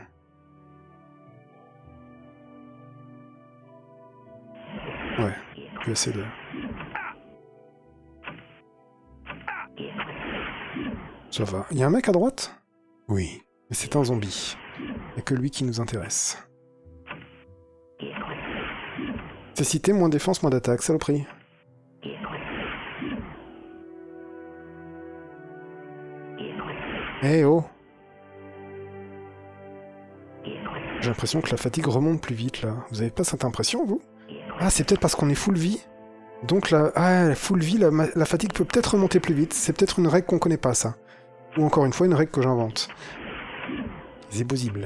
Ouais, je vais essayer de... Ça va. Il y a un mec à droite? Oui, mais c'est un zombie. Il n'y a que lui qui nous intéresse. C'est cité, moins défense, moins d'attaque, saloperie. Eh hey, oh! J'ai l'impression que la fatigue remonte plus vite, là. Vous avez pas cette impression, vous? Ah, c'est peut-être parce qu'on est full vie? Donc, la, ah, la full vie, la, la fatigue peut peut-être remonter plus vite. C'est peut-être une règle qu'on connaît pas, ça. Ou encore une fois, une règle que j'invente. C'est possible.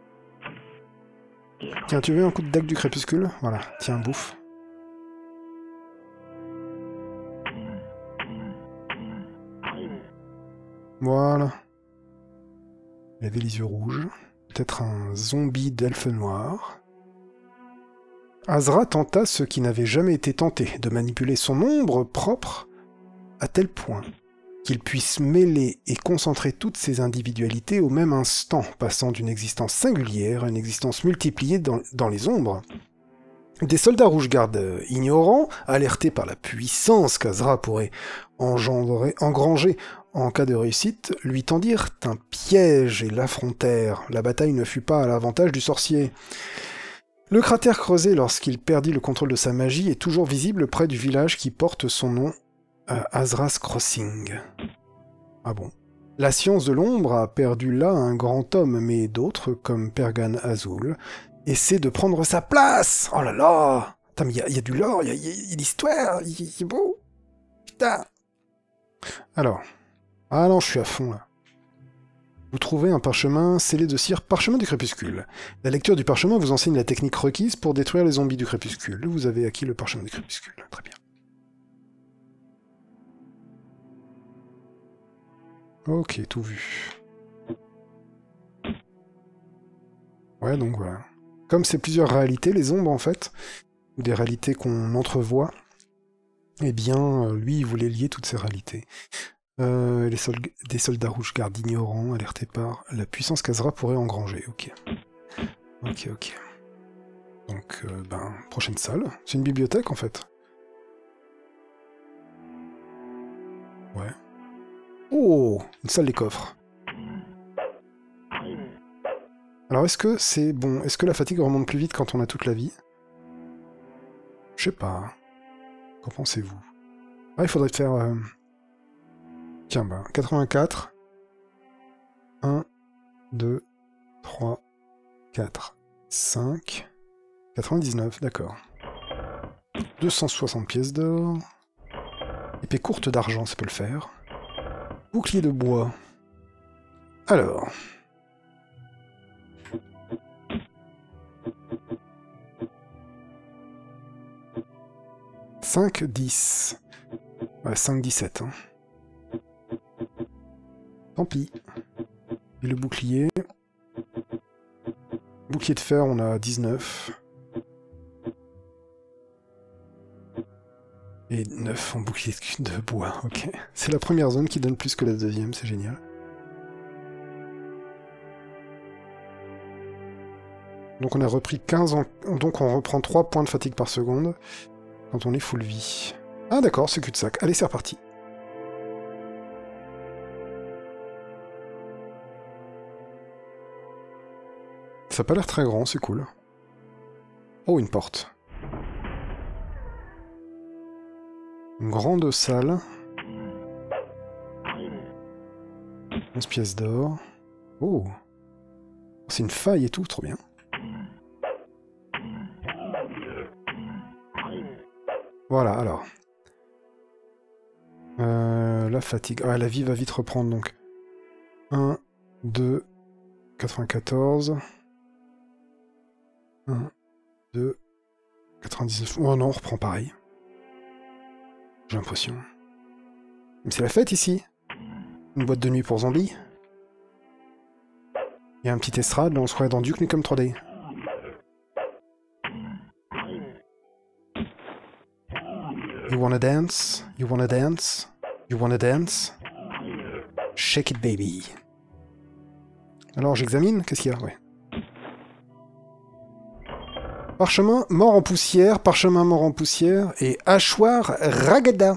Tiens, tu veux un coup de dague du crépuscule? Voilà, tiens, bouffe. Voilà. Il avait les yeux rouges. Peut-être un zombie d'elfe noir. Azra tenta ce qui n'avait jamais été tenté, de manipuler son ombre propre à tel point qu'il puisse mêler et concentrer toutes ses individualités au même instant, passant d'une existence singulière à une existence multipliée dans, dans les ombres. Des soldats rouges-gardes ignorants, alertés par la puissance qu'Azra pourrait engendrer, engranger en cas de réussite, lui tendirent un piège et l'affrontèrent. La bataille ne fut pas à l'avantage du sorcier. Le cratère creusé lorsqu'il perdit le contrôle de sa magie est toujours visible près du village qui porte son nom, à Azra's Crossing. Ah bon. La science de l'ombre a perdu là un grand homme, mais d'autres, comme Pergan Azul, essaient de prendre sa place. Oh là là. Putain, mais il y, y a du lore, il y a, y a, y a l'histoire, c'est beau. Putain. Alors. Ah non, je suis à fond, là. Vous trouvez un parchemin scellé de cire, parchemin du crépuscule. La lecture du parchemin vous enseigne la technique requise pour détruire les zombies du crépuscule. Vous avez acquis le parchemin du crépuscule. Très bien. Ok, tout vu. Ouais, donc voilà. Comme c'est plusieurs réalités, les ombres, en fait, ou des réalités qu'on entrevoit, eh bien, lui, il voulait lier toutes ces réalités. Euh, les sol des soldats rouges gardes ignorants, alertés par la puissance qu'Azra pourrait engranger. Ok. Ok, ok. Donc, euh, ben, prochaine salle. C'est une bibliothèque, en fait. Ouais. Oh, une salle des coffres. Alors, est-ce que c'est bon? Est-ce que la fatigue remonte plus vite quand on a toute la vie? Je sais pas. Qu'en pensez-vous? Ah, il faudrait faire... Euh... Tiens, bah, quatre-vingt-quatre. un, deux, trois, quatre, cinq... quatre-vingt-dix-neuf, d'accord. deux cent soixante pièces d'or. Épée courte d'argent, ça peut le faire. Bouclier de bois. Alors... cinq, dix. Ouais, cinq, dix-sept. Hein. Tant pis. Et le bouclier. Bouclier de fer, on a dix-neuf. Et neuf en bouclier de bois, ok. C'est la première zone qui donne plus que la deuxième, c'est génial. Donc on a repris quinze en... Donc on reprend trois points de fatigue par seconde quand on est full vie. Ah d'accord, c'est cul-de-sac. Allez, c'est reparti. Ça n'a pas l'air très grand, c'est cool. Oh, une porte. Une grande salle. onze pièces d'or. Oh. C'est une faille et tout, trop bien. Voilà, alors. Euh, la fatigue. Ah, la vie va vite reprendre, donc. un, deux, quatre-vingt-quatorze. un, deux, quatre-vingt-dix-neuf. Oh non, on reprend pareil. J'ai l'impression. Mais c'est la fête ici. Une boîte de nuit pour zombies. Il y a un petit estrade, là on se croirait dans Duke Nukem trois D. You wanna dance? You wanna dance? You wanna dance? Shake it baby. Alors j'examine, qu'est-ce qu'il y a? Ouais. Parchemin mort en poussière, parchemin mort en poussière et hachoir ragada.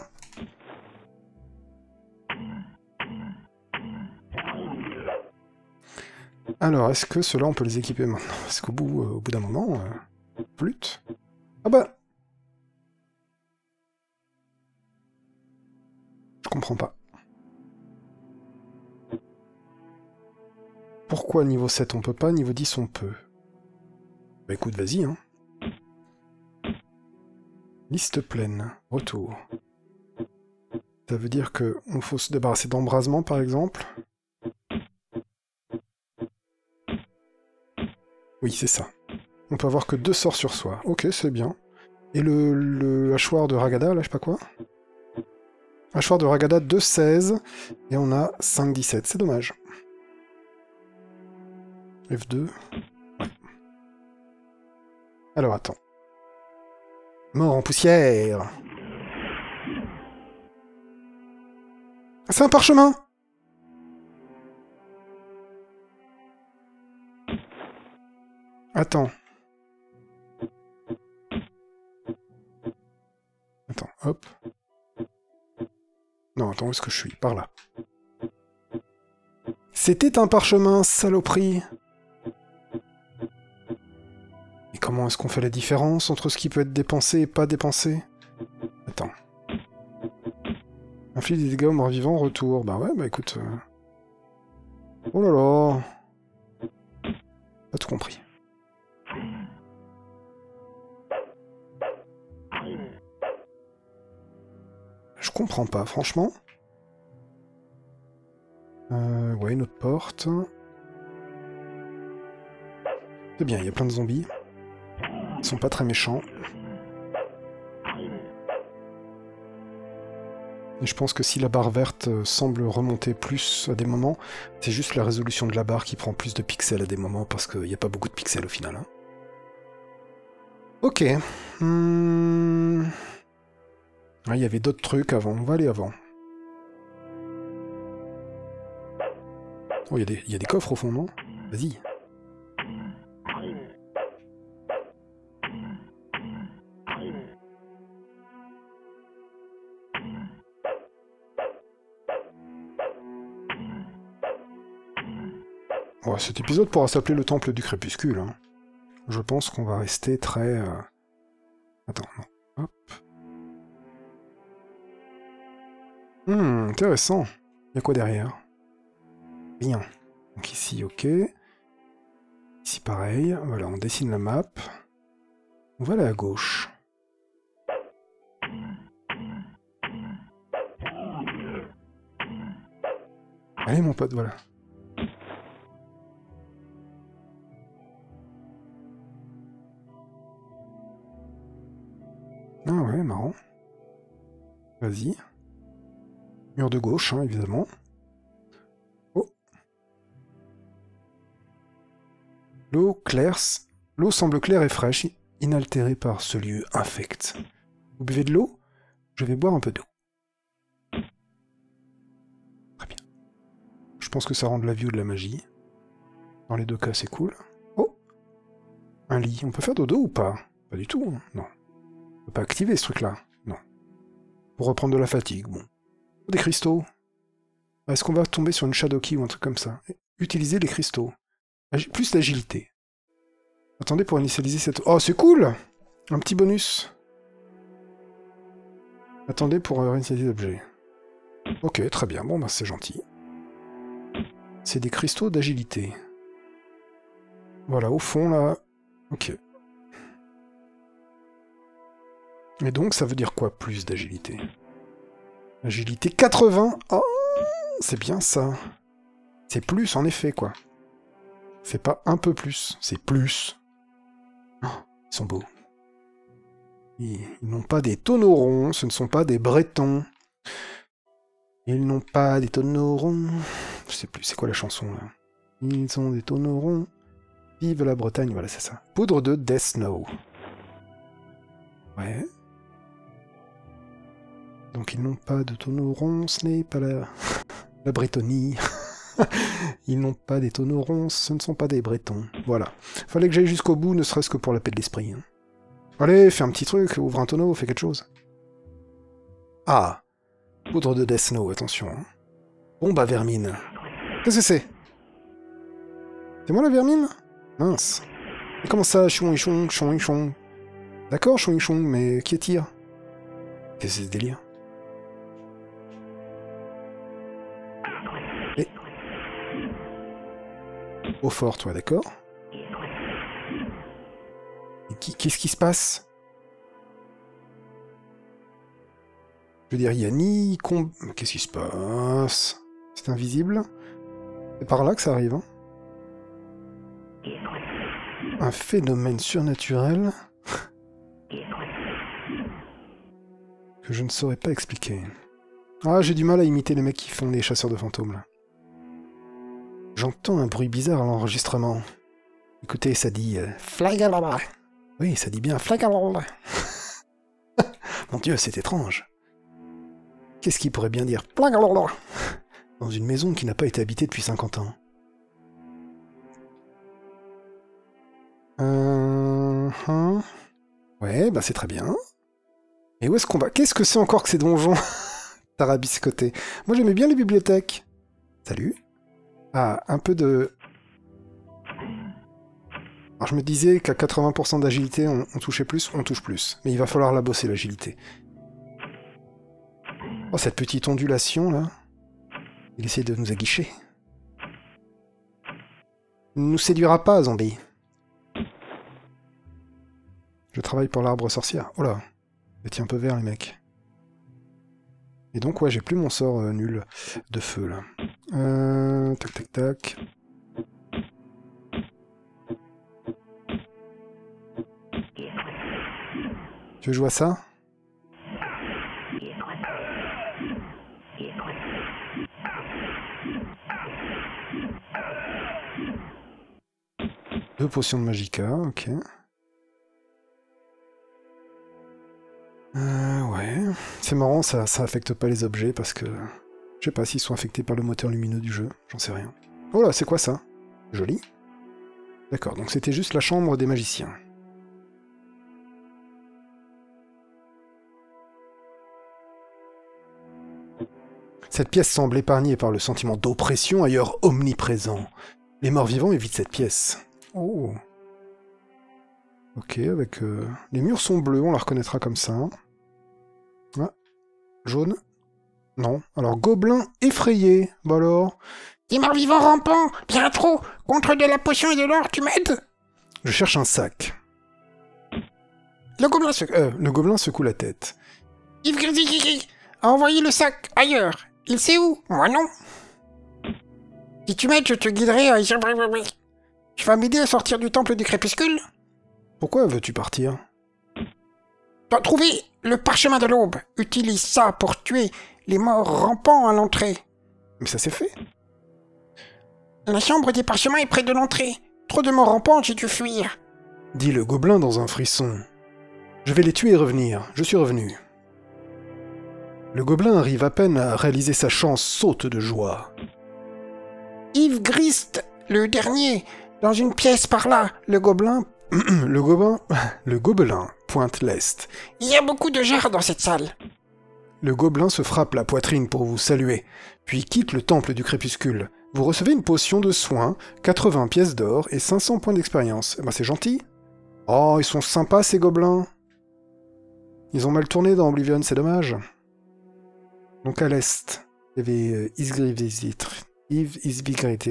Alors, est-ce que ceux-là, on peut les équiper maintenant? Parce qu'au bout, euh, au bout d'un moment, euh, flûte. Ah bah... Je comprends pas. Pourquoi niveau sept on peut pas, niveau dix on peut? Bah écoute, vas-y, hein. Liste pleine. Retour. Ça veut dire que on faut se débarrasser d'embrasement, par exemple. Oui, c'est ça. On peut avoir que deux sorts sur soi. Ok, c'est bien. Et le, le hachoir de Ragada, là, je sais pas quoi. Hachoir de Ragada deux seize, et on a cinq dix-sept. C'est dommage. F deux. Ouais. Alors, attends. Mort en poussière. Ah, c'est un parchemin! Attends. Attends, hop. Non, attends, où est-ce que je suis? Par là. C'était un parchemin, saloperie! Et comment est-ce qu'on fait la différence entre ce qui peut être dépensé et pas dépensé? Attends. Inflige des dégâts aux morts vivants, retour. Bah ouais, bah écoute... Euh... Oh là là! Pas tout compris. Je comprends pas, franchement. Euh, ouais, une autre porte. C'est bien, il y a plein de zombies. Ils sont pas très méchants. Et je pense que si la barre verte semble remonter plus à des moments, c'est juste la résolution de la barre qui prend plus de pixels à des moments, parce qu'il n'y a pas beaucoup de pixels au final. Hein. Ok. Hmm... Ah, il y avait d'autres trucs avant, on va aller avant. Oh, il y, y a des coffres au fond, non? Vas-y. Oh, cet épisode pourra s'appeler le Temple du Crépuscule. Hein. Je pense qu'on va rester très... Euh... Attends, non. Hop. Hum, intéressant. Il y a quoi derrière? Rien. Donc ici, ok. Ici, pareil. Voilà, on dessine la map. On va aller à gauche. Allez, mon pote, voilà. Ah ouais, marrant. Vas-y. Mur de gauche, hein, évidemment. Oh. L'eau claire... L'eau semble claire et fraîche, inaltérée par ce lieu infect. Vous buvez de l'eau? Je vais boire un peu d'eau. Très bien. Je pense que ça rend de la vie ou de la magie. Dans les deux cas, c'est cool. Oh! Un lit. On peut faire dodo ou pas? Pas du tout, hein. Non. On peut pas activer ce truc-là. Non. Pour reprendre de la fatigue, bon. Des cristaux. Est-ce qu'on va tomber sur une shadow key ou un truc comme ça? Utiliser les cristaux. Agi- plus d'agilité. Attendez pour initialiser cette... Oh, c'est cool! Un petit bonus. Attendez pour euh, réinitialiser l'objet. Ok, très bien. Bon, bah c'est gentil. C'est des cristaux d'agilité. Voilà, au fond, là... Ok. Et donc, ça veut dire quoi, plus d'agilité? Agilité quatre-vingts. Oh, c'est bien ça. C'est plus, en effet, quoi. C'est pas un peu plus, c'est plus. Oh, ils sont beaux. Ils, ils n'ont pas des tonneaux ronds, ce ne sont pas des bretons. Ils n'ont pas des tonneaux ronds. Je sais plus, c'est quoi la chanson, là? Ils ont des tonneaux ronds. Vive la Bretagne, voilà, c'est ça. Poudre de Death Snow. Ouais. Donc ils n'ont pas de tonneaux ronds, ce n'est pas la, la Brétonie. Ils n'ont pas des tonneaux ronds, ce ne sont pas des Bretons. Voilà. Fallait que j'aille jusqu'au bout, ne serait-ce que pour la paix de l'esprit. Hein. Allez, fais un petit truc, ouvre un tonneau, fais quelque chose. Ah. Poudre de Death Snow, attention. Hein. Bombe à vermine. Qu'est-ce que c'est? C'est moi la vermine? Mince. Et comment ça, chouing chong, chouing chong? D'accord, chouing chong, mais qui attire? Qu'est-ce que c'est ce délire? Et... Eau forte, ouais, d'accord. Qu'est-ce qui se passe? Je veux dire, il n'y a ni... Com... Qu'est-ce qui se passe? C'est invisible? C'est par là que ça arrive, hein? Un phénomène surnaturel que je ne saurais pas expliquer. Ah, j'ai du mal à imiter les mecs qui font les chasseurs de fantômes, là. J'entends un bruit bizarre à l'enregistrement. Écoutez, ça dit... Euh, Flagalala. Oui, ça dit bien Flagalala. Mon Dieu, c'est étrange. Qu'est-ce qui pourrait bien dire Flagalala dans une maison qui n'a pas été habitée depuis cinquante ans? Euh... Hein. Ouais, bah c'est très bien. Et où est-ce qu'on va? Qu'est-ce que c'est encore que ces donjons tarabiscotés? Moi, j'aimais bien les bibliothèques. Salut. Ah, un peu de... Alors, je me disais qu'à quatre-vingts pour cent d'agilité, on, on touchait plus, on touche plus. Mais il va falloir la bosser, l'agilité. Oh, cette petite ondulation, là. Il essaie de nous aguicher. Il ne nous séduira pas, zombie. Je travaille pour l'arbre sorcière. Oh là. Vous étiez un peu vert, les mecs. Et donc, ouais, j'ai plus mon sort euh, nul de feu, là. Euh... Tac, tac, tac. Tu veux jouer à ça? Deux potions de magicka, ok. Euh, ouais. C'est marrant, ça, ça affecte pas les objets parce que... Je sais pas s'ils sont affectés par le moteur lumineux du jeu, j'en sais rien. Oh là, c'est quoi ça? Joli. D'accord, donc c'était juste la chambre des magiciens. Cette pièce semble épargnée par le sentiment d'oppression ailleurs omniprésent. Les morts vivants évitent cette pièce. Oh. Ok, avec... Euh... Les murs sont bleus, on la reconnaîtra comme ça. Ah. Jaune. Non. Alors, gobelin effrayé. Bah alors... Des morts vivants rampants, bien trop. Contre de la potion et de l'or, tu m'aides? Je cherche un sac. Le gobelin se... Euh, le gobelin secoue la tête. Yves Grisy a envoyé le sac ailleurs. Il sait où? Moi non. Si tu m'aides, je te guiderai à... Tu vas m'aider à sortir du temple du crépuscule? Pourquoi veux-tu partir? T'as trouvé le parchemin de l'aube. Utilise ça pour tuer les morts rampants à l'entrée. Mais ça s'est fait. La chambre des parchemins est près de l'entrée. Trop de morts rampants, j'ai dû fuir. Dit le gobelin dans un frisson. Je vais les tuer et revenir. Je suis revenu. Le gobelin arrive à peine à réaliser sa chance, saute de joie. Yves Grist, le dernier, dans une pièce par là. Le gobelin... le gobelin... Le gobelin pointe l'est. Il y a beaucoup de jarres dans cette salle. Le gobelin se frappe la poitrine pour vous saluer, puis quitte le temple du crépuscule. Vous recevez une potion de soin, quatre-vingts pièces d'or et cinq cents points d'expérience. Eh ben c'est gentil. Oh, ils sont sympas ces gobelins. Ils ont mal tourné dans Oblivion, c'est dommage. Donc à l'est, il y avait euh, Isgrivisitr. Yves Isvigrité.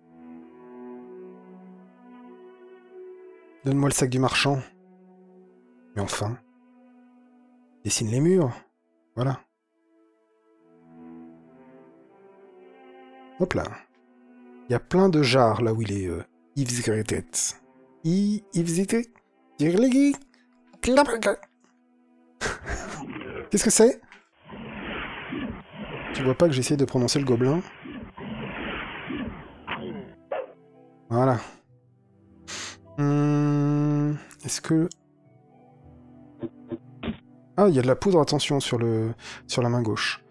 Donne-moi le sac du marchand. Mais enfin, dessine les murs. Voilà. Hop là. Il y a plein de jarres là où il est euh, Isvigrité. I... Isvigrité. Qu'est-ce que c'est? Tu vois pas que j'essaie de prononcer le gobelin? Voilà. Hum, Est-ce que... Ah, il y a de la poudre, attention, sur, le... sur la main gauche.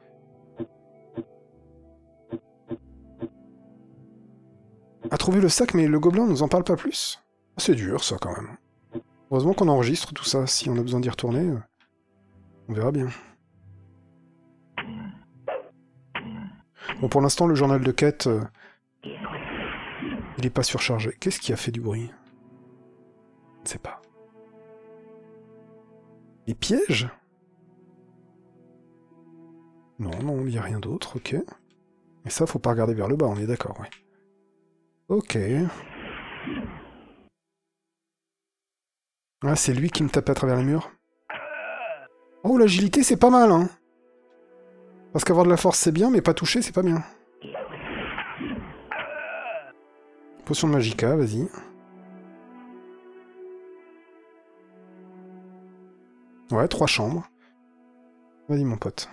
A trouvé le sac, mais le gobelin nous en parle pas plus. C'est dur, ça, quand même. Heureusement qu'on enregistre tout ça. Si on a besoin d'y retourner, on verra bien. Bon, pour l'instant, le journal de quête, euh, il est pas surchargé. Qu'est-ce qui a fait du bruit? Je ne sais pas. Les pièges? Non, non, il n'y a rien d'autre, ok. Et ça, faut pas regarder vers le bas, on est d'accord, ouais. Ok. Ah, c'est lui qui me tape à travers les murs. Oh, l'agilité, c'est pas mal, hein. Parce qu'avoir de la force, c'est bien, mais pas toucher, c'est pas bien. Potion de magicka, vas-y. Ouais, trois chambres. Vas-y, mon pote.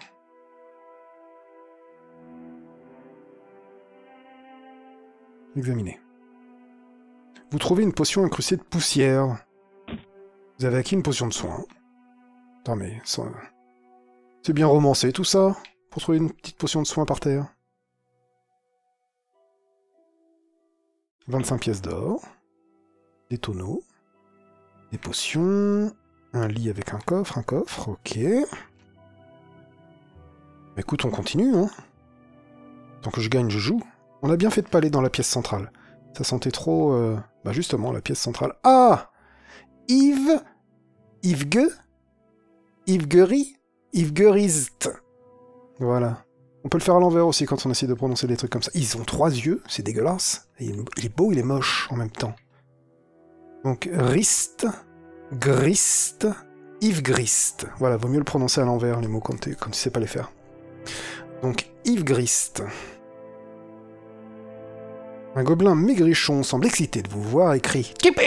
Examiner. Vous trouvez une potion incrustée de poussière. Vous avez acquis une potion de soin. Attends, mais... ça... c'est bien romancé, tout ça, pour trouver une petite potion de soin par terre. vingt-cinq pièces d'or. Des tonneaux. Des potions. Un lit avec un coffre, un coffre, ok. Écoute, on continue, hein. Tant que je gagne, je joue. On a bien fait de pas aller dans la pièce centrale. Ça sentait trop... Euh... Bah justement, la pièce centrale. Ah, Yves... Yves Yves Yves Voilà. On peut le faire à l'envers aussi quand on essaie de prononcer des trucs comme ça. Ils ont trois yeux, c'est dégueulasse. Et il est beau, il est moche en même temps. Donc, Rist, Grist, Yves Grist. Voilà, vaut mieux le prononcer à l'envers, les mots, quand tu quand tu sais pas les faire. Donc, Yves Grist. Un gobelin maigrichon semble excité de vous voir et crie « Kipu !»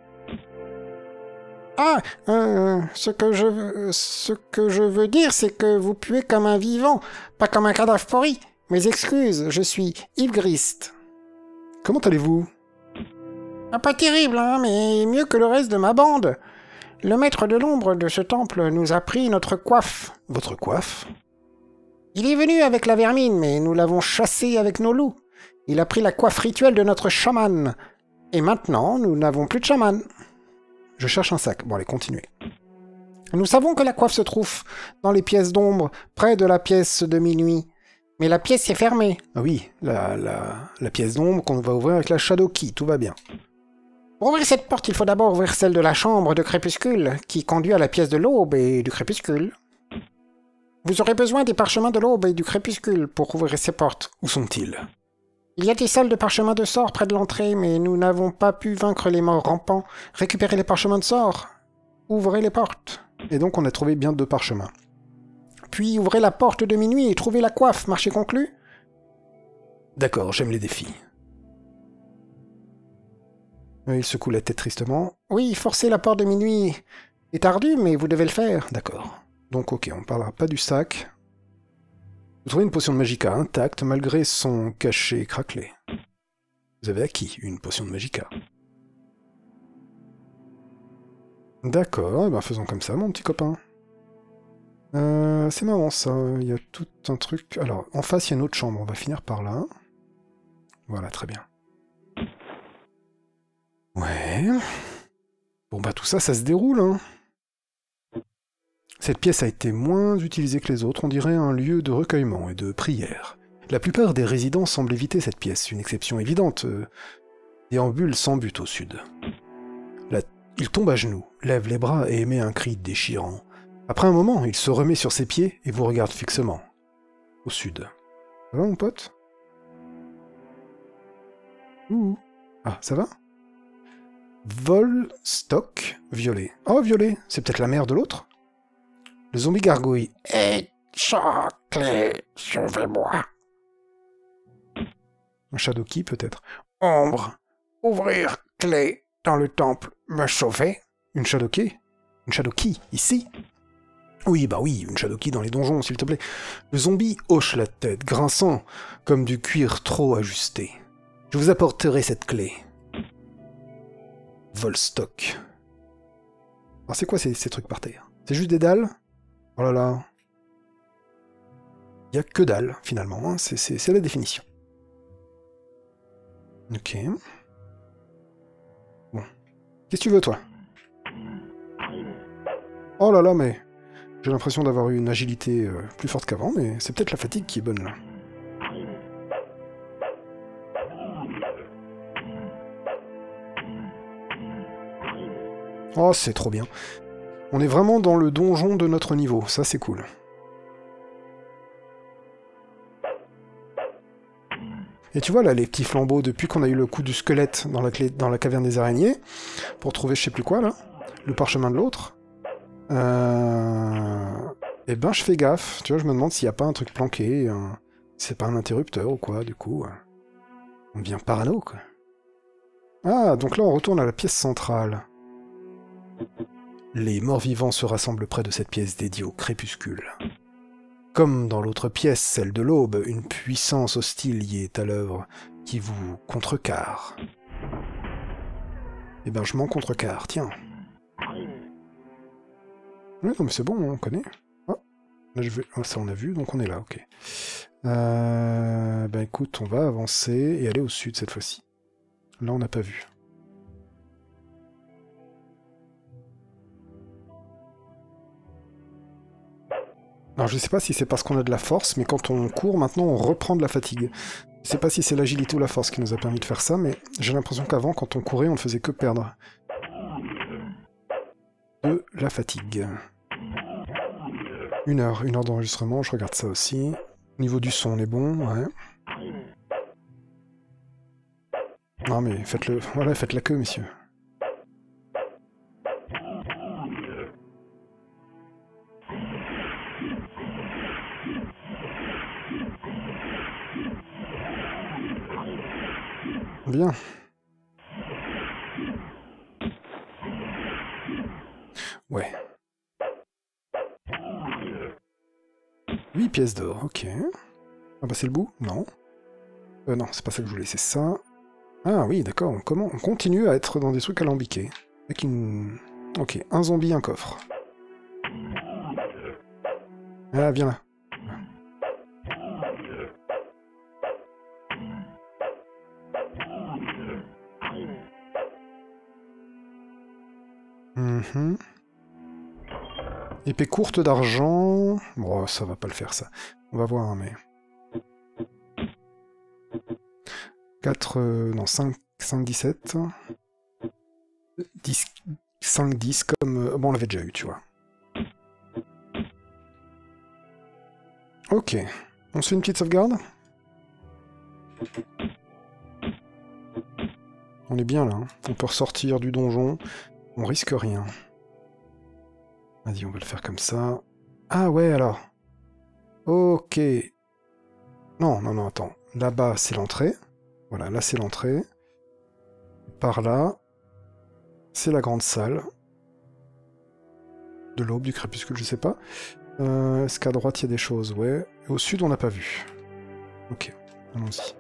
Ah, euh, ce que je veux, ce que je veux dire, c'est que vous puez comme un vivant, pas comme un cadavre pourri. Mes excuses, je suis Yves Grist. Comment allez-vous? Ah, pas terrible, hein, mais mieux que le reste de ma bande. Le maître de l'ombre de ce temple nous a pris notre coiffe. Votre coiffe? Il est venu avec la vermine, mais nous l'avons chassé avec nos loups. Il a pris la coiffe rituelle de notre chaman. Et maintenant, nous n'avons plus de chaman. Je cherche un sac. Bon, allez, continuez. Nous savons que la coiffe se trouve dans les pièces d'ombre, près de la pièce de minuit. Mais la pièce est fermée. Ah oui, la, la, la pièce d'ombre qu'on va ouvrir avec la Shadow Key, tout va bien. Pour ouvrir cette porte, il faut d'abord ouvrir celle de la chambre de crépuscule, qui conduit à la pièce de l'aube et du crépuscule. Vous aurez besoin des parchemins de l'aube et du crépuscule pour ouvrir ces portes. Où sont-ils? Il y a des salles de parchemins de sort près de l'entrée, mais nous n'avons pas pu vaincre les morts rampants. Récupérez les parchemins de sort. Ouvrez les portes. Et donc on a trouvé bien deux parchemins. Puis ouvrez la porte de minuit et trouvez la coiffe. Marché conclu? D'accord, j'aime les défis. Il secoue la tête tristement. Oui, forcer la porte de minuit est ardu, mais vous devez le faire. D'accord. Donc ok, on ne parlera pas du sac. Vous trouvez une potion de Magicka intacte malgré son cachet craquelé. Vous avez acquis une potion de Magicka. D'accord, eh ben faisons comme ça, mon petit copain. Euh, c'est marrant ça, il y a tout un truc... Alors, en face, il y a une autre chambre, on va finir par là. Voilà, très bien. Ouais... Bon bah tout ça, ça se déroule, hein. Cette pièce a été moins utilisée que les autres, on dirait un lieu de recueillement et de prière. La plupart des résidents semblent éviter cette pièce, une exception évidente. Euh, déambule sans but au sud. Là, il tombe à genoux, lève les bras et émet un cri déchirant. Après un moment, il se remet sur ses pieds et vous regarde fixement. Au sud. Ça va, mon pote? Ouh. Ah, ça va? Volstock violet. Oh, violet, c'est peut-être la mère de l'autre? Le zombie gargouille. Et clé, sauvez-moi. Un Shadow Key, peut-être. Ombre, ouvrir clé dans le temple, me sauver. Une Shadow Key? Une Shadow Key, ici? Oui, bah oui, une Shadow Key dans les donjons, s'il te plaît. Le zombie hoche la tête, grinçant, comme du cuir trop ajusté. Je vous apporterai cette clé. Volstock. Alors c'est quoi ces, ces trucs par terre? C'est juste des dalles? Oh là là. Il n'y a que dalle, finalement. Hein. C'est la définition. Ok. Bon. Qu'est-ce que tu veux, toi? Oh là là, mais... J'ai l'impression d'avoir eu une agilité euh, plus forte qu'avant, mais c'est peut-être la fatigue qui est bonne, là. Oh, c'est trop bien. On est vraiment dans le donjon de notre niveau, ça c'est cool. Et tu vois là, les petits flambeaux, depuis qu'on a eu le coup du squelette dans la, clé, dans la caverne des araignées, pour trouver je sais plus quoi là, le parchemin de l'autre, euh... eh ben je fais gaffe, tu vois, je me demande s'il n'y a pas un truc planqué, un... c'est pas un interrupteur ou quoi, du coup, on devient parano quoi. Ah, donc là on retourne à la pièce centrale. Les morts-vivants se rassemblent près de cette pièce dédiée au crépuscule. Comme dans l'autre pièce, celle de l'aube, une puissance hostile y est à l'œuvre, qui vous contrecarre. Eh ben, je m'en contrecarre, tiens. Oui, non, mais c'est bon, on connaît. Ah, là, je vais... oh, ça, on a vu, donc on est là, ok. Euh... Ben, écoute, on va avancer et aller au sud, cette fois-ci. Là, on n'a pas vu. Alors, je sais pas si c'est parce qu'on a de la force, mais quand on court, maintenant, on reprend de la fatigue. Je sais pas si c'est l'agilité ou la force qui nous a permis de faire ça, mais j'ai l'impression qu'avant, quand on courait, on ne faisait que perdre de la fatigue. Une heure, une heure d'enregistrement, je regarde ça aussi. Au niveau du son, on est bon, ouais. Non mais faites-le, voilà, faites la queue, messieurs. Bien. Ouais. huit pièces d'or, ok. Ah bah c'est le bout? Non. Euh, non, c'est pas ça que je voulais, c'est ça. Ah oui, d'accord, comment on continue à être dans des trucs alambiqués. Avec une... Ok, un zombie, un coffre. Ah, viens là. Mm-hmm. Épée courte d'argent... Bon, ça va pas le faire, ça. On va voir, hein, mais... quatre... Euh, non, cinq, cinq, dix-sept... dix, cinq, dix, comme... Euh, bon, on l'avait déjà eu, tu vois. Ok. On se fait une petite sauvegarde? On est bien, là. Hein. On peut ressortir du donjon. On risque rien. Vas-y, on va le faire comme ça. Ah ouais, alors. Ok. Non, non, non, attends. Là-bas, c'est l'entrée. Voilà, là, c'est l'entrée. Par là, c'est la grande salle. De l'aube, du crépuscule, je sais pas. Euh, Est-ce qu'à droite, il y a des choses? Ouais. Et au sud, on n'a pas vu. Ok, allons-y.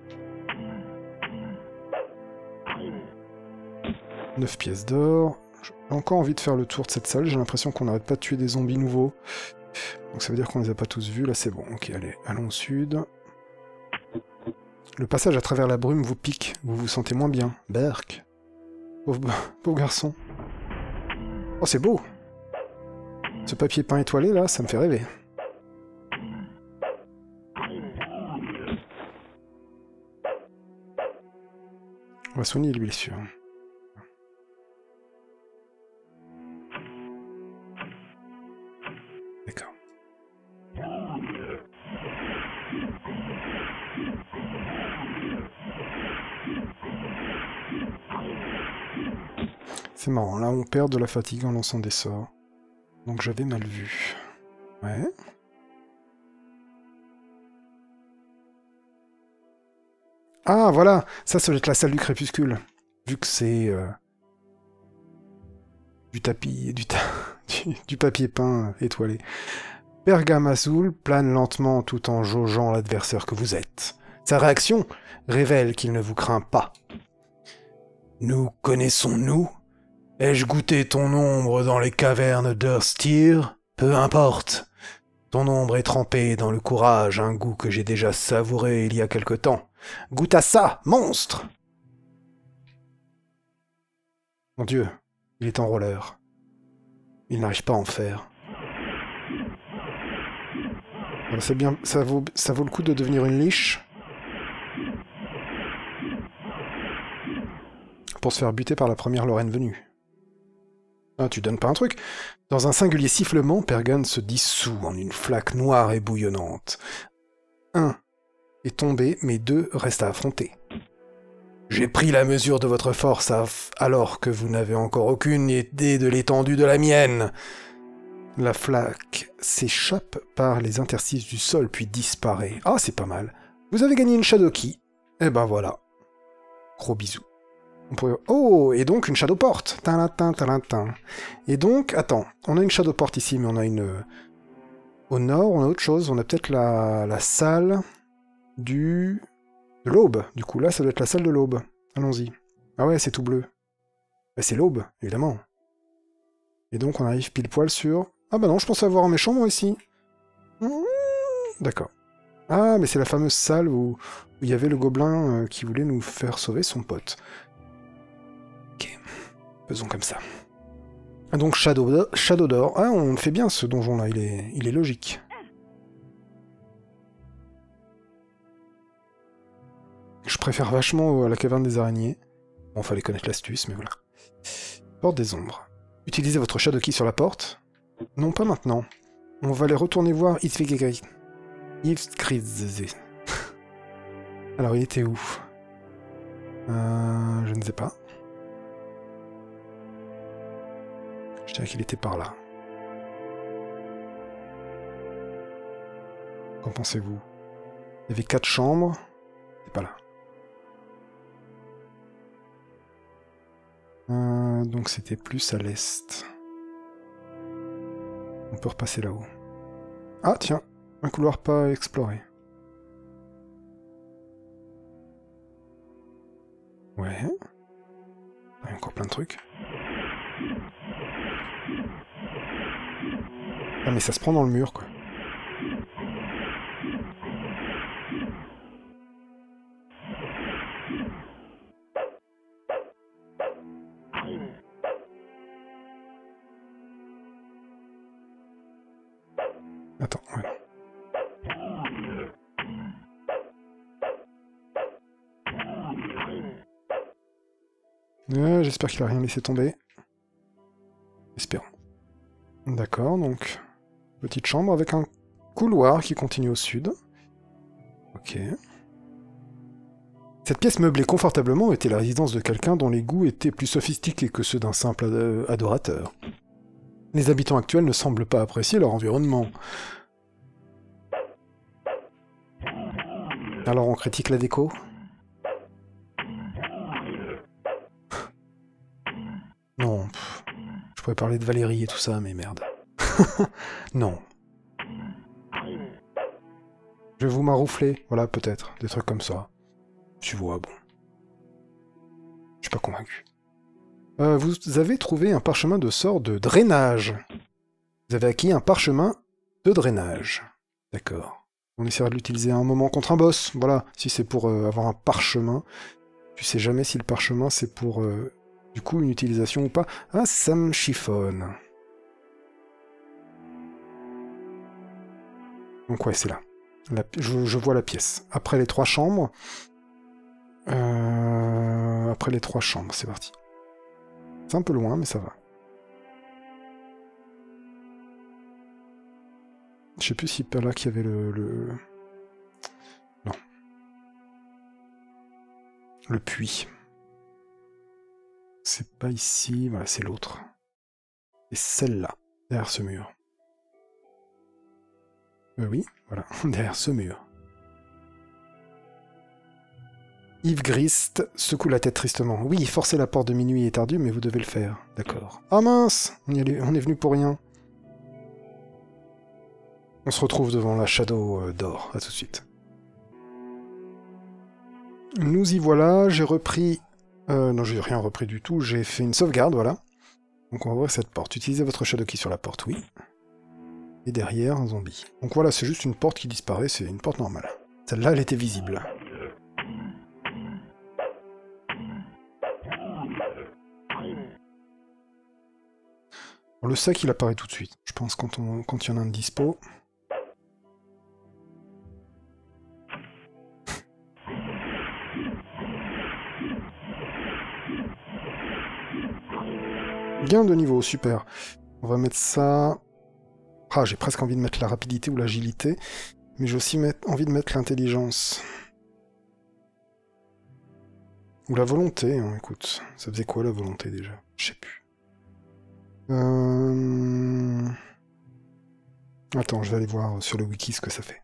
neuf pièces d'or. J'ai encore envie de faire le tour de cette salle. J'ai l'impression qu'on n'arrête pas de tuer des zombies nouveaux. Donc ça veut dire qu'on les a pas tous vus. Là, c'est bon. Ok, allez, allons au sud. Le passage à travers la brume vous pique. Vous vous sentez moins bien. Berk. Pauvre, pauvre garçon. Oh, c'est beau. Ce papier peint étoilé, là, ça me fait rêver. On va soigner les blessures. D'accord. C'est marrant, là on perd de la fatigue en lançant des sorts. Donc j'avais mal vu. Ouais. Ah voilà, ça ça doit être la salle du crépuscule. Vu que c'est euh, du tapis, du, ta du, du papier peint étoilé. Pergame Azul plane lentement tout en jaugeant l'adversaire que vous êtes. Sa réaction révèle qu'il ne vous craint pas. Nous connaissons-nous? Ai-je goûté ton ombre dans les cavernes d'Urstir? Peu importe. Ton ombre est trempée dans le courage, un goût que j'ai déjà savouré il y a quelque temps. Goûte à ça, monstre! Mon Dieu, il est en roller. Il n'arrive pas à en faire. C'est bien, ça vaut, ça vaut le coup de devenir une liche pour se faire buter par la première Lorraine venue. Ah, tu donnes pas un truc? Dans un singulier sifflement, Pergan se dissout en une flaque noire et bouillonnante. Un est tombé, mais deux restent à affronter. J'ai pris la mesure de votre force alors que vous n'avez encore aucune idée de l'étendue de la mienne. La flaque s'échappe par les interstices du sol, puis disparaît. Ah, c'est pas mal. Vous avez gagné une Shadow Key. Eh ben voilà. Gros bisous. On pourrait... Oh, et donc une Shadow Porte. Tintin, tintin. Et donc, attends, on a une Shadow Porte ici, mais on a une... Au nord, on a autre chose. On a peut-être la... la salle du... de l'aube. Du coup, là, ça doit être la salle de l'aube. Allons-y. Ah ouais, c'est tout bleu. Bah, c'est l'aube, évidemment. Et donc on arrive pile poil sur... Ah bah non, je pensais avoir un méchant moi ici. Mmh, d'accord. Ah, mais c'est la fameuse salle où il y avait le gobelin euh, qui voulait nous faire sauver son pote. Ok, faisons comme ça. Donc Shadow, Shadow d'or. Ah, on fait bien ce donjon-là, il est, il est logique. Je préfère vachement à la caverne des araignées. Bon, fallait connaître l'astuce, mais voilà. Porte des ombres. Utilisez votre Shadow Key sur la porte. Non, pas maintenant. On va aller retourner voir Ivsgriz. Ivsgriz. Alors, il était où? euh, Je ne sais pas. Je dirais qu'il était par là. Qu'en pensez-vous? Il y avait quatre chambres. C'est pas là. Euh, donc c'était plus à l'est. On peut repasser là-haut. Ah tiens, un couloir pas exploré. Ouais. Il y a encore plein de trucs. Ah mais ça se prend dans le mur quoi. Attends, ouais. Euh, J'espère qu'il a rien laissé tomber. Espérons. D'accord, donc... Petite chambre avec un couloir qui continue au sud. Ok. Cette pièce meublée confortablement était la résidence de quelqu'un dont les goûts étaient plus sophistiqués que ceux d'un simple ad adorateur. Les habitants actuels ne semblent pas apprécier leur environnement. Alors on critique la déco? Non, pff, je pourrais parler de Valérie et tout ça, mais merde. Non. Je vais vous maroufler, voilà, peut-être, des trucs comme ça. Tu vois, bon. Je suis pas convaincu. Euh, vous avez trouvé un parchemin de sort de drainage. Vous avez acquis un parchemin de drainage. D'accord. On essaiera de l'utiliser à un moment contre un boss. Voilà, si c'est pour euh, avoir un parchemin. Tu sais jamais si le parchemin c'est pour, euh, du coup, une utilisation ou pas. Ah, ça me chiffonne. Donc ouais, c'est là. La, je, je vois la pièce. Après les trois chambres... Euh, après les trois chambres, c'est parti. C'est un peu loin, mais ça va. Je sais plus si par là qu'il y avait le, le... Non. Le puits. C'est pas ici, voilà, c'est l'autre. Et celle-là, derrière ce mur. Euh, oui, voilà, derrière ce mur. Ivsgriz secoue la tête tristement. Oui, forcer la porte de minuit est ardu, mais vous devez le faire. D'accord. Ah mince, on, y allait, on est venu pour rien. On se retrouve devant la Shadow d'or. À tout de suite. Nous y voilà. J'ai repris... Euh, non, j'ai rien repris du tout. J'ai fait une sauvegarde, voilà. Donc on va ouvrir cette porte. Utilisez votre Shadow Key sur la porte, oui. Et derrière, un zombie. Donc voilà, c'est juste une porte qui disparaît. C'est une porte normale. Celle-là, elle était visible. Bon, le sac, il apparaît tout de suite. Je pense quand on, quand il y en a un de dispo. Gain de niveau, super. On va mettre ça... Ah, j'ai presque envie de mettre la rapidité ou l'agilité, mais j'ai aussi mettre... envie de mettre l'intelligence. Ou la volonté, hein, écoute. Ça faisait quoi la volonté déjà? Je sais plus. Euh... Attends, je vais aller voir sur le wiki ce que ça fait.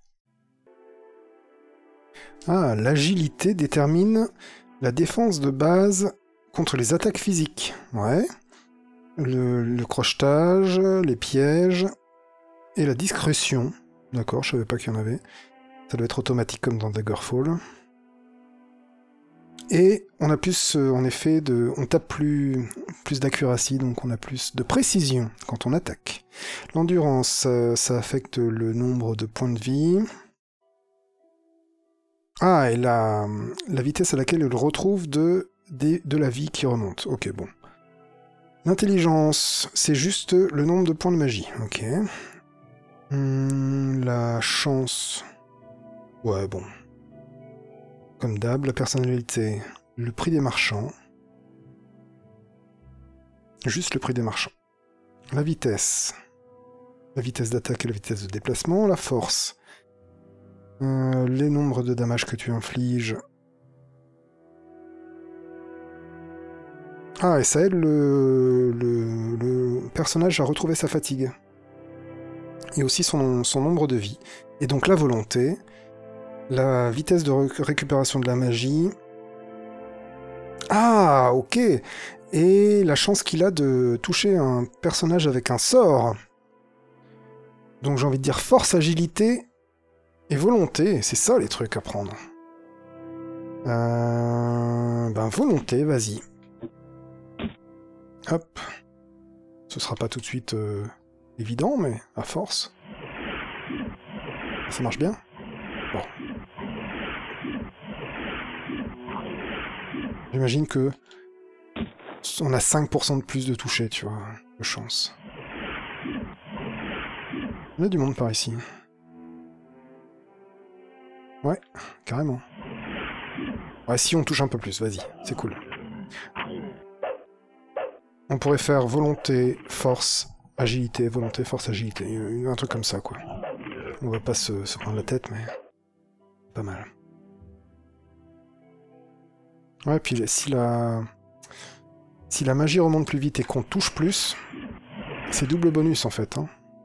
Ah, l'agilité détermine la défense de base contre les attaques physiques. Ouais. Le, le crochetage, les pièges et la discrétion. D'accord, je savais pas qu'il y en avait. Ça doit être automatique comme dans Daggerfall. Et on a plus, euh, en effet, de, on tape plus, plus d'accuracy, donc on a plus de précision quand on attaque. L'endurance, euh, ça affecte le nombre de points de vie. Ah, et la, la vitesse à laquelle il retrouve de, de, de la vie qui remonte. Ok, bon. L'intelligence, c'est juste le nombre de points de magie. Ok. Hum, la chance... Ouais, bon. Comme d'hab, la personnalité, le prix des marchands. Juste le prix des marchands. La vitesse. La vitesse d'attaque et la vitesse de déplacement. La force. Euh, les nombres de dommages que tu infliges. Ah, et ça aide le, le, le personnage à retrouver sa fatigue. Et aussi son, son nombre de vie. Et donc la volonté, la vitesse de ré récupération de la magie. Ah, ok. Et la chance qu'il a de toucher un personnage avec un sort. Donc j'ai envie de dire force, agilité et volonté. C'est ça les trucs à prendre. Euh... Ben volonté, vas-y. Hop. Ce sera pas tout de suite euh, évident, mais à force. Ça marche bien? Bon. J'imagine que on a cinq pour cent de plus de toucher, tu vois, de chance. Il y a du monde par ici. Ouais, carrément. Ouais, si on touche un peu plus, vas-y, c'est cool. On pourrait faire volonté, force, agilité, volonté, force, agilité. Un truc comme ça, quoi. On va pas se, se prendre la tête, mais... pas mal. Ouais, puis si la... Si la magie remonte plus vite et qu'on touche plus, c'est double bonus, en fait. Hein.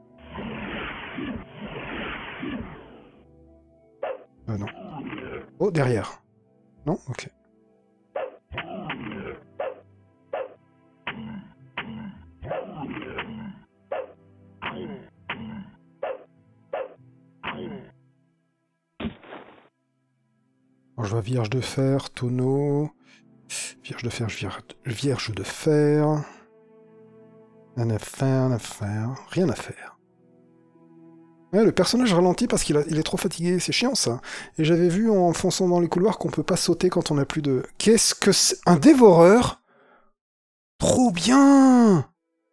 Euh, non. Oh, derrière. Non? Ok. Alors, je vois vierge de fer, tonneau... Vierge de fer, vierge de fer... Rien à faire, rien à faire... Rien à faire. Ouais, le personnage ralentit parce qu'il il est trop fatigué, c'est chiant ça. Et j'avais vu en fonçant dans les couloirs qu'on peut pas sauter quand on a plus de... Qu'est-ce que c'est? Un dévoreur? Trop bien!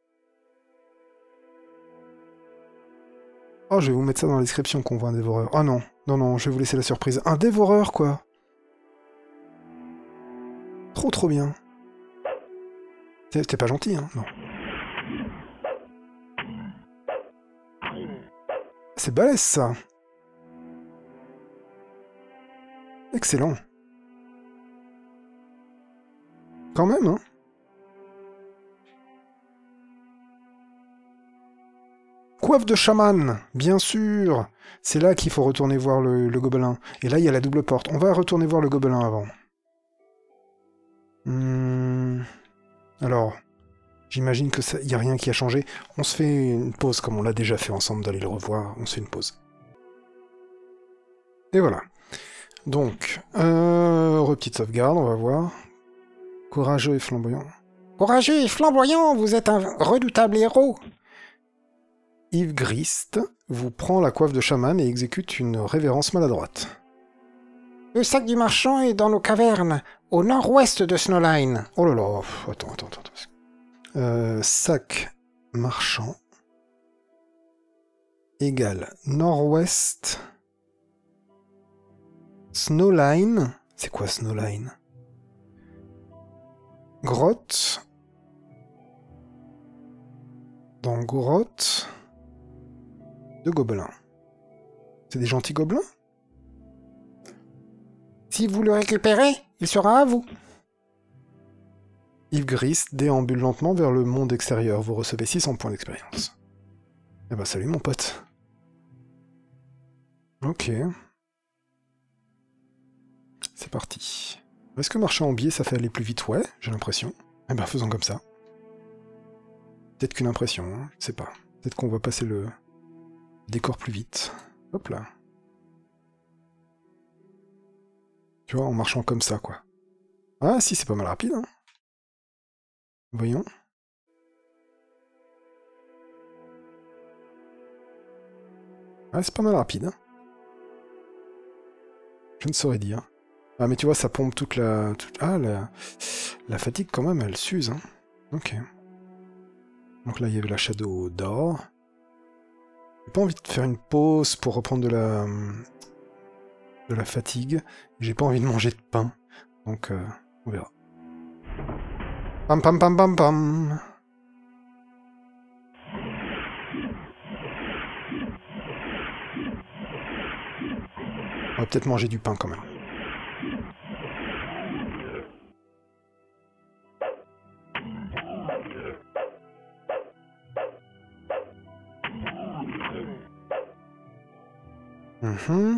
Oh, je vais vous mettre ça dans la description qu'on voit un dévoreur. Ah non, non, non, je vais vous laisser la surprise. Un dévoreur, quoi. Trop, trop bien. T'es pas gentil, hein? Non. C'est balèze, ça. Excellent. Quand même, hein? Coiffe de chaman, bien sûr. C'est là qu'il faut retourner voir le, le gobelin. Et là, il y a la double porte. On va retourner voir le gobelin avant. Hum... Alors, j'imagine que ça, y a rien qui a changé. On se fait une pause, comme on l'a déjà fait ensemble d'aller le revoir. On se fait une pause. Et voilà. Donc, euh, petite sauvegarde, on va voir. Courageux et flamboyant. Courageux et flamboyant, vous êtes un redoutable héros. Yves Grist vous prend la coiffe de chaman et exécute une révérence maladroite. Le sac du marchand est dans nos cavernes, au nord-ouest de Snowline. Oh là là, attends, attends, attends. Euh, sac marchand égale nord-ouest Snowline. C'est quoi Snowline? Grotte. Dans grotte de gobelins. C'est des gentils gobelins? Si vous le récupérez, il sera à vous. Yves Grist déambule lentement vers le monde extérieur. Vous recevez six cents points d'expérience. Eh ben salut mon pote. Ok. C'est parti. Est-ce que marcher en biais ça fait aller plus vite? Ouais, j'ai l'impression. Eh ben faisons comme ça. Peut-être qu'une impression, hein, je sais pas. Peut-être qu'on va passer le décor plus vite. Hop là. Tu vois, en marchant comme ça, quoi. Ah si, c'est pas mal rapide. Hein. Voyons. Ah, c'est pas mal rapide. Hein. Je ne saurais dire. Ah, mais tu vois, ça pompe toute la... Toute... Ah, la... la fatigue, quand même, elle s'use. Hein. Ok. Donc là, il y avait la Shadow d'or. J'ai pas envie de faire une pause pour reprendre de la... de la fatigue. J'ai pas envie de manger de pain. Donc, euh, on verra. Pam pam pam pam pam. On va peut-être manger du pain quand même. Mmh.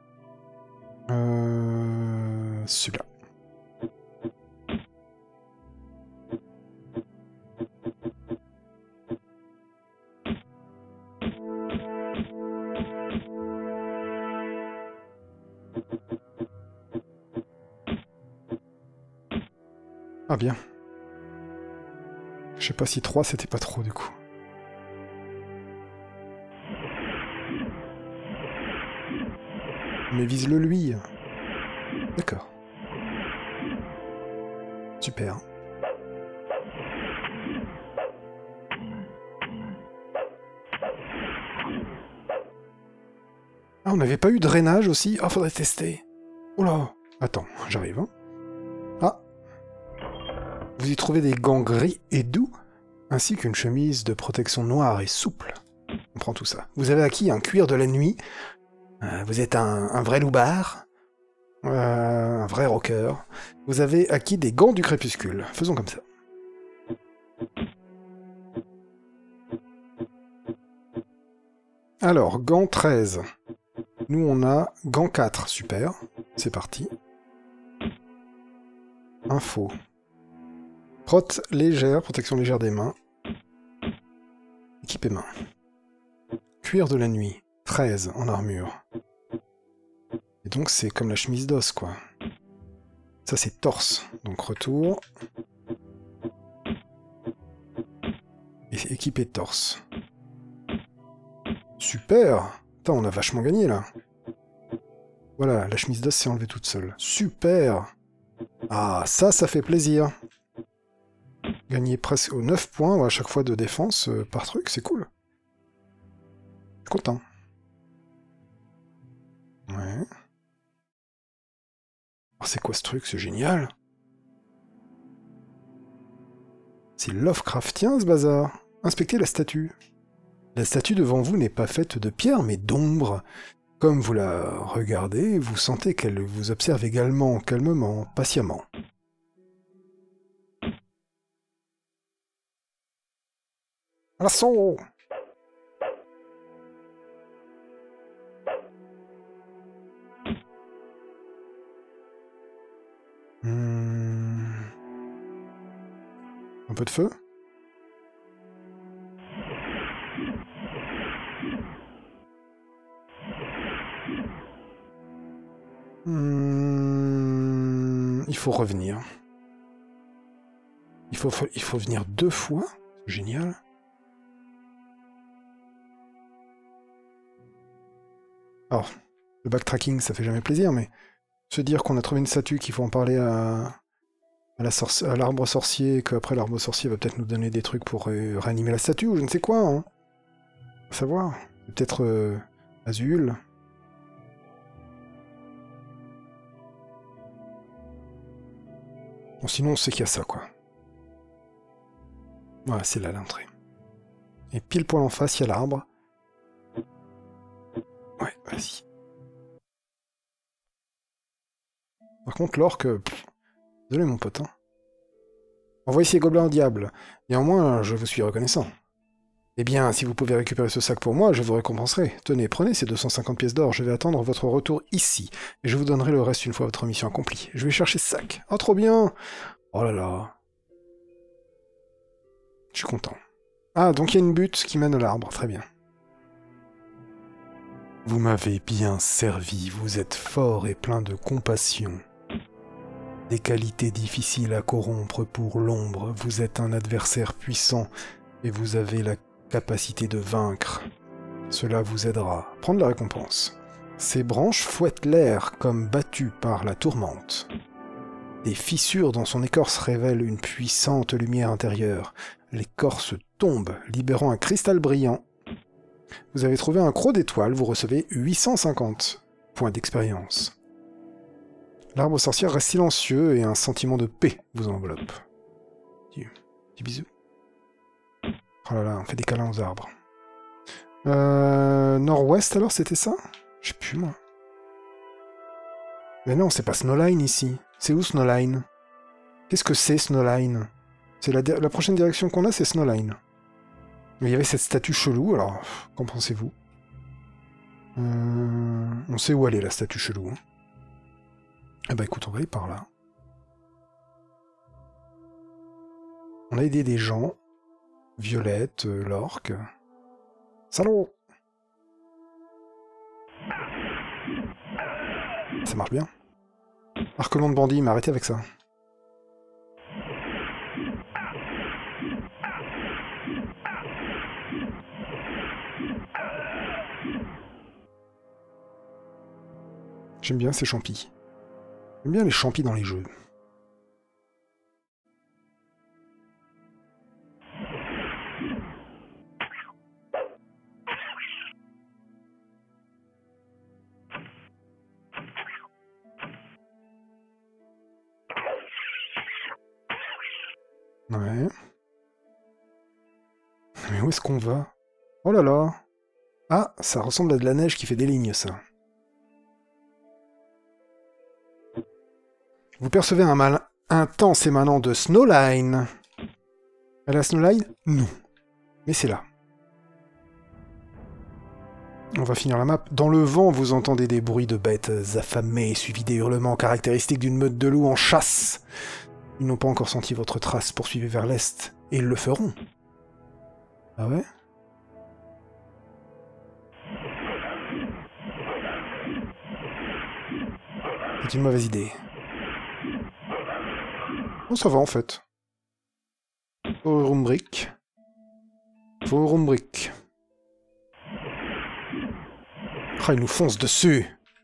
Euh, celui-là. Ah bien. Je sais pas si trois c'était pas trop du coup. Mais vise-le lui. D'accord. Super. Ah, on n'avait pas eu de drainage aussi? Ah, faudrait tester. Oula. Attends, j'arrive. Hein. Ah. Vous y trouvez des gants gris et doux, ainsi qu'une chemise de protection noire et souple. On prend tout ça. Vous avez acquis un cuir de la nuit. Euh, vous êtes un, un vrai loupard. Euh, un vrai rocker. Vous avez acquis des gants du crépuscule. Faisons comme ça. Alors, gants treize. Nous, on a gants quatre. Super. C'est parti. Info. Prot légère, protection légère des mains. Équipé main. Cuir de la nuit. treize en armure. Et donc, c'est comme la chemise d'os, quoi. Ça, c'est torse. Donc, retour. Et équipé torse. Super! Putain, on a vachement gagné, là. Voilà, la chemise d'os s'est enlevée toute seule. Super! Ah, ça, ça fait plaisir. Gagner presque aux neuf points à chaque fois de défense euh, par truc, c'est cool. Je suis content. Ouais. Oh, c'est quoi ce truc? C'est génial. C'est Lovecraftien, ce bazar. Inspectez la statue. La statue devant vous n'est pas faite de pierre, mais d'ombre. Comme vous la regardez, vous sentez qu'elle vous observe également, calmement, patiemment. L'assaut! Hmm. Un peu de feu? Hmm. Il faut revenir. Il faut, il faut venir deux fois? C'est génial. Alors, le backtracking, ça fait jamais plaisir, mais se dire qu'on a trouvé une statue, qu'il faut en parler à, à l'arbre sorcier, et qu'après l'arbre sorcier va peut-être nous donner des trucs pour ré réanimer la statue, ou je ne sais quoi, hein. Faut savoir. Peut-être euh, Azul. Bon, sinon on sait qu'il y a ça, quoi. Voilà, c'est là l'entrée. Et pile poil en face, il y a l'arbre. Ouais, vas-y. Par contre, l'orque... Désolé, mon pote. Hein. Envoyez ces gobelins au diable. Néanmoins, je vous suis reconnaissant. Eh bien, si vous pouvez récupérer ce sac pour moi, je vous récompenserai. Tenez, prenez ces deux cent cinquante pièces d'or. Je vais attendre votre retour ici. Et je vous donnerai le reste une fois votre mission accomplie. Je vais chercher ce sac. Oh, trop bien! Oh là là. Je suis content. Ah, donc il y a une butte qui mène à l'arbre. Très bien. Vous m'avez bien servi, vous êtes fort et plein de compassion. Des qualités difficiles à corrompre pour l'ombre. Vous êtes un adversaire puissant et vous avez la capacité de vaincre. Cela vous aidera à prendre la récompense. Ces branches fouettent l'air comme battues par la tourmente. Des fissures dans son écorce révèlent une puissante lumière intérieure. L'écorce tombe, libérant un cristal brillant. Vous avez trouvé un croc d'étoile, vous recevez huit cent cinquante points d'expérience. L'arbre sorcière reste silencieux et un sentiment de paix vous enveloppe. Petit, petit bisou. Oh là là, on fait des câlins aux arbres. Euh, Nord-ouest alors, c'était ça? Je sais plus moi. Mais non, c'est pas Snowline ici. C'est où Snowline? Qu'est-ce que c'est Snowline? C'est la, la prochaine direction qu'on a, c'est Snowline. Mais il y avait cette statue chelou, alors qu'en pensez-vous? euh, On sait où aller la statue chelou. Hein. Eh ben écoute, on va aller par là. On a aidé des gens. Violette, euh, l'orque. Salaud! Ça marche bien. Arquelon de bandit, mais arrêtez avec ça. J'aime bien ces champis. J'aime bien les champis dans les jeux. Ouais. Mais où est-ce qu'on va? Oh là là! Ah, ça ressemble à de la neige qui fait des lignes, ça. Vous percevez un mal intense émanant de Snowline. Elle a Snowline? Non. Mais c'est là. On va finir la map. Dans le vent, vous entendez des bruits de bêtes affamées, suivis des hurlements caractéristiques d'une meute de loups en chasse. Ils n'ont pas encore senti votre trace, poursuivez vers l'est, et ils le feront. Ah ouais? C'est une mauvaise idée. Oh, ça va en fait. Forumbrick. Forumbrick. Ah, il nous fonce dessus.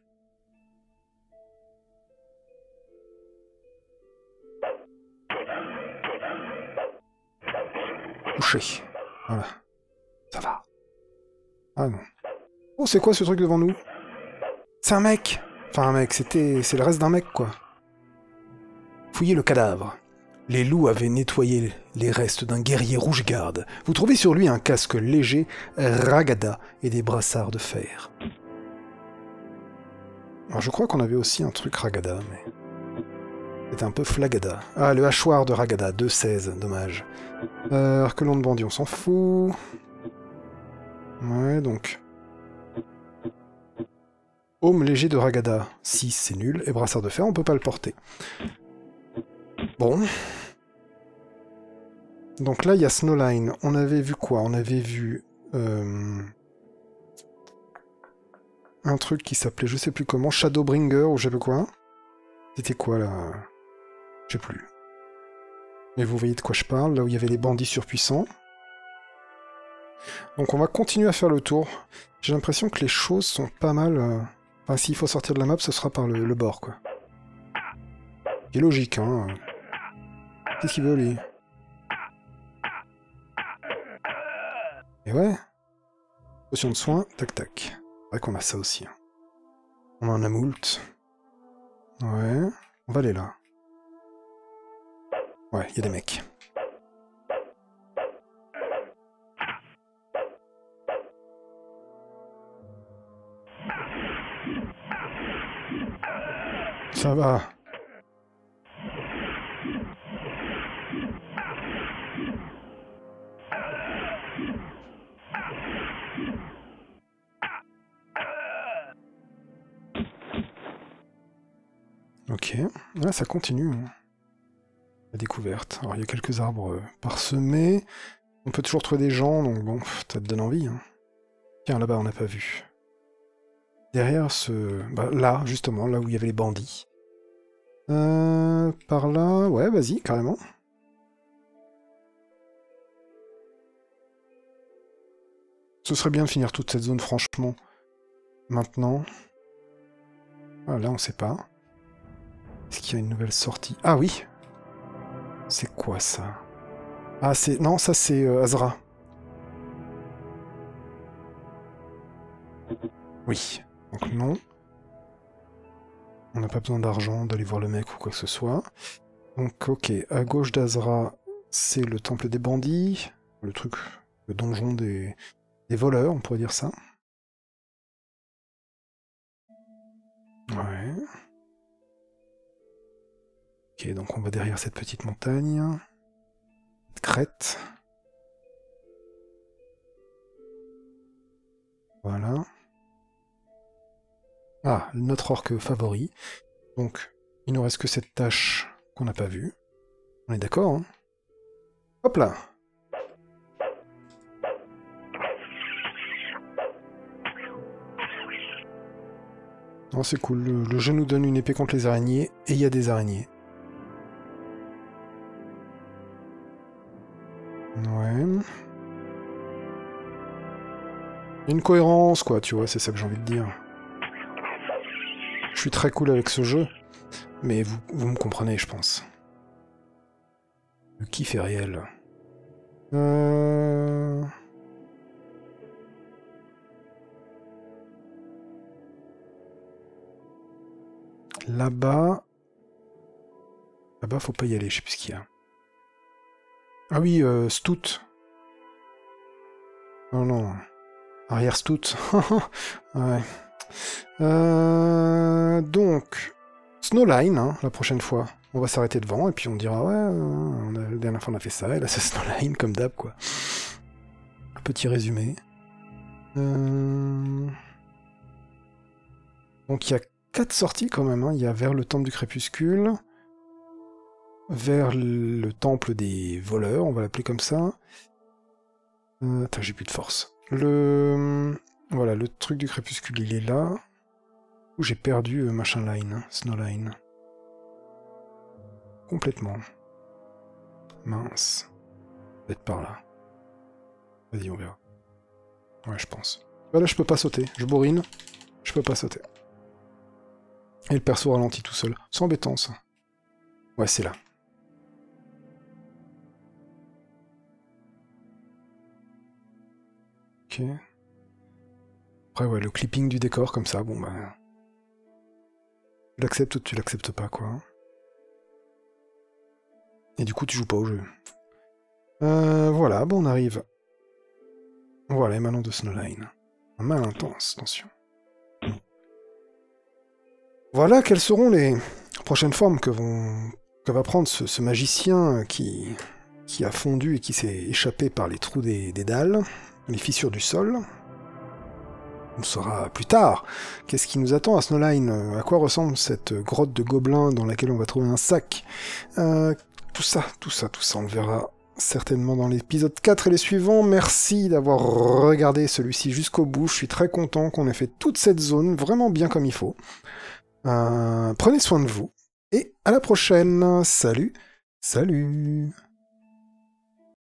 Touché. Voilà. Ça va. Ah non. Oh, c'est quoi ce truc devant nous? C'est un mec. Enfin, un mec, c'était... c'est le reste d'un mec, quoi. Fouillez le cadavre. Les loups avaient nettoyé les restes d'un guerrier rouge-garde. Vous trouvez sur lui un casque léger, ragada, et des brassards de fer. Alors, je crois qu'on avait aussi un truc ragada, mais... c'était un peu flagada. Ah, le hachoir de ragada, deux seize, dommage. Euh, Arquelon de bandit, on s'en fout. Ouais, donc... Aume léger de ragada, six, c'est nul. Et brassard de fer, on peut pas le porter. Bon. Donc là, il y a Snowline. On avait vu quoi? On avait vu... Euh... un truc qui s'appelait, je sais plus comment, Shadowbringer, ou je sais plus quoi. C'était quoi, là? Je sais plus. Mais vous voyez de quoi je parle, là où il y avait les bandits surpuissants. Donc on va continuer à faire le tour. J'ai l'impression que les choses sont pas mal... Euh... Enfin, s'il faut sortir de la map, ce sera par le, le bord, quoi. C'est logique, hein. Qu'est-ce qu'il veut, lui? Et ouais. Potion de soin, tac tac. C'est vrai qu'on a ça aussi. Hein. On en a moult. Ouais. On va aller là. Ouais, il y a des mecs. Ça va. Ok, là ça continue. Hein. La découverte. Alors il y a quelques arbres parsemés. On peut toujours trouver des gens, donc bon, ça te donne envie. Hein. Tiens, là-bas on n'a pas vu. Derrière ce... Bah, là, justement, là où il y avait les bandits. Euh, par là... Ouais, vas-y, carrément. Ce serait bien de finir toute cette zone, franchement. Maintenant. Ah, là, on sait pas. Est-ce qu'il y a une nouvelle sortie? Ah oui! C'est quoi, ça? Ah, c'est... Non, ça, c'est euh, Azra. Oui. Donc non. On n'a pas besoin d'argent, d'aller voir le mec ou quoi que ce soit. Donc, ok. À gauche d'Azra, c'est le temple des bandits. Le truc... Le donjon des... des voleurs, on pourrait dire ça. Ouais. Ok, donc on va derrière cette petite montagne. Crête. Voilà. Ah, notre orque favori. Donc, il nous reste que cette tâche qu'on n'a pas vue. On est d'accord, hein? Hop là! Oh, c'est cool. Le, le jeu nous donne une épée contre les araignées, et il y a des araignées. Ouais. Il y a une cohérence, quoi, tu vois, c'est ça que j'ai envie de dire. Je suis très cool avec ce jeu, mais vous, vous me comprenez, je pense. Le kiff est réel. Euh... Là-bas... Là-bas, faut pas y aller, je sais plus ce qu'il y a. Ah oui, euh, Stout. Non, non. Arrière Stout. Ouais. Euh, donc, Snowline, hein, la prochaine fois. On va s'arrêter devant, et puis on dira, ouais, euh, on a, la dernière fois on a fait ça, et là c'est Snowline, comme d'hab, quoi. Un petit résumé. Euh... Donc il y a quatre sorties quand même, hein. Il y a vers le temple du crépuscule, vers le temple des voleurs, on va l'appeler comme ça. Euh, attends, j'ai plus de force. Le... Voilà, le truc du crépuscule, il est là. Où j'ai perdu euh, machin line, hein, Snowline. Complètement. Mince. Peut-être par là. Vas-y, on verra. Ouais, je pense. Voilà, je peux pas sauter. Je bourrine. Je peux pas sauter. Et le perso ralentit tout seul. C'est embêtant, ça. Ouais, c'est là. Ok. Après, ouais, le clipping du décor, comme ça, bon, bah... Tu l'acceptes ou tu l'acceptes pas, quoi. Et du coup, tu joues pas au jeu. Euh, voilà, bon, on arrive. Voilà, émanant de Snowline. Un mal intense, attention. Voilà, quelles seront les prochaines formes que, vont... que va prendre ce, ce magicien qui... qui a fondu et qui s'est échappé par les trous des, des dalles, les fissures du sol. On saura plus tard qu'est-ce qui nous attend à Snowline, à quoi ressemble cette grotte de gobelins dans laquelle on va trouver un sac. Euh, tout ça, tout ça, tout ça, on le verra certainement dans l'épisode quatre et les suivants. Merci d'avoir regardé celui-ci jusqu'au bout, je suis très content qu'on ait fait toute cette zone vraiment bien comme il faut. Euh, prenez soin de vous, et à la prochaine. Salut, salut.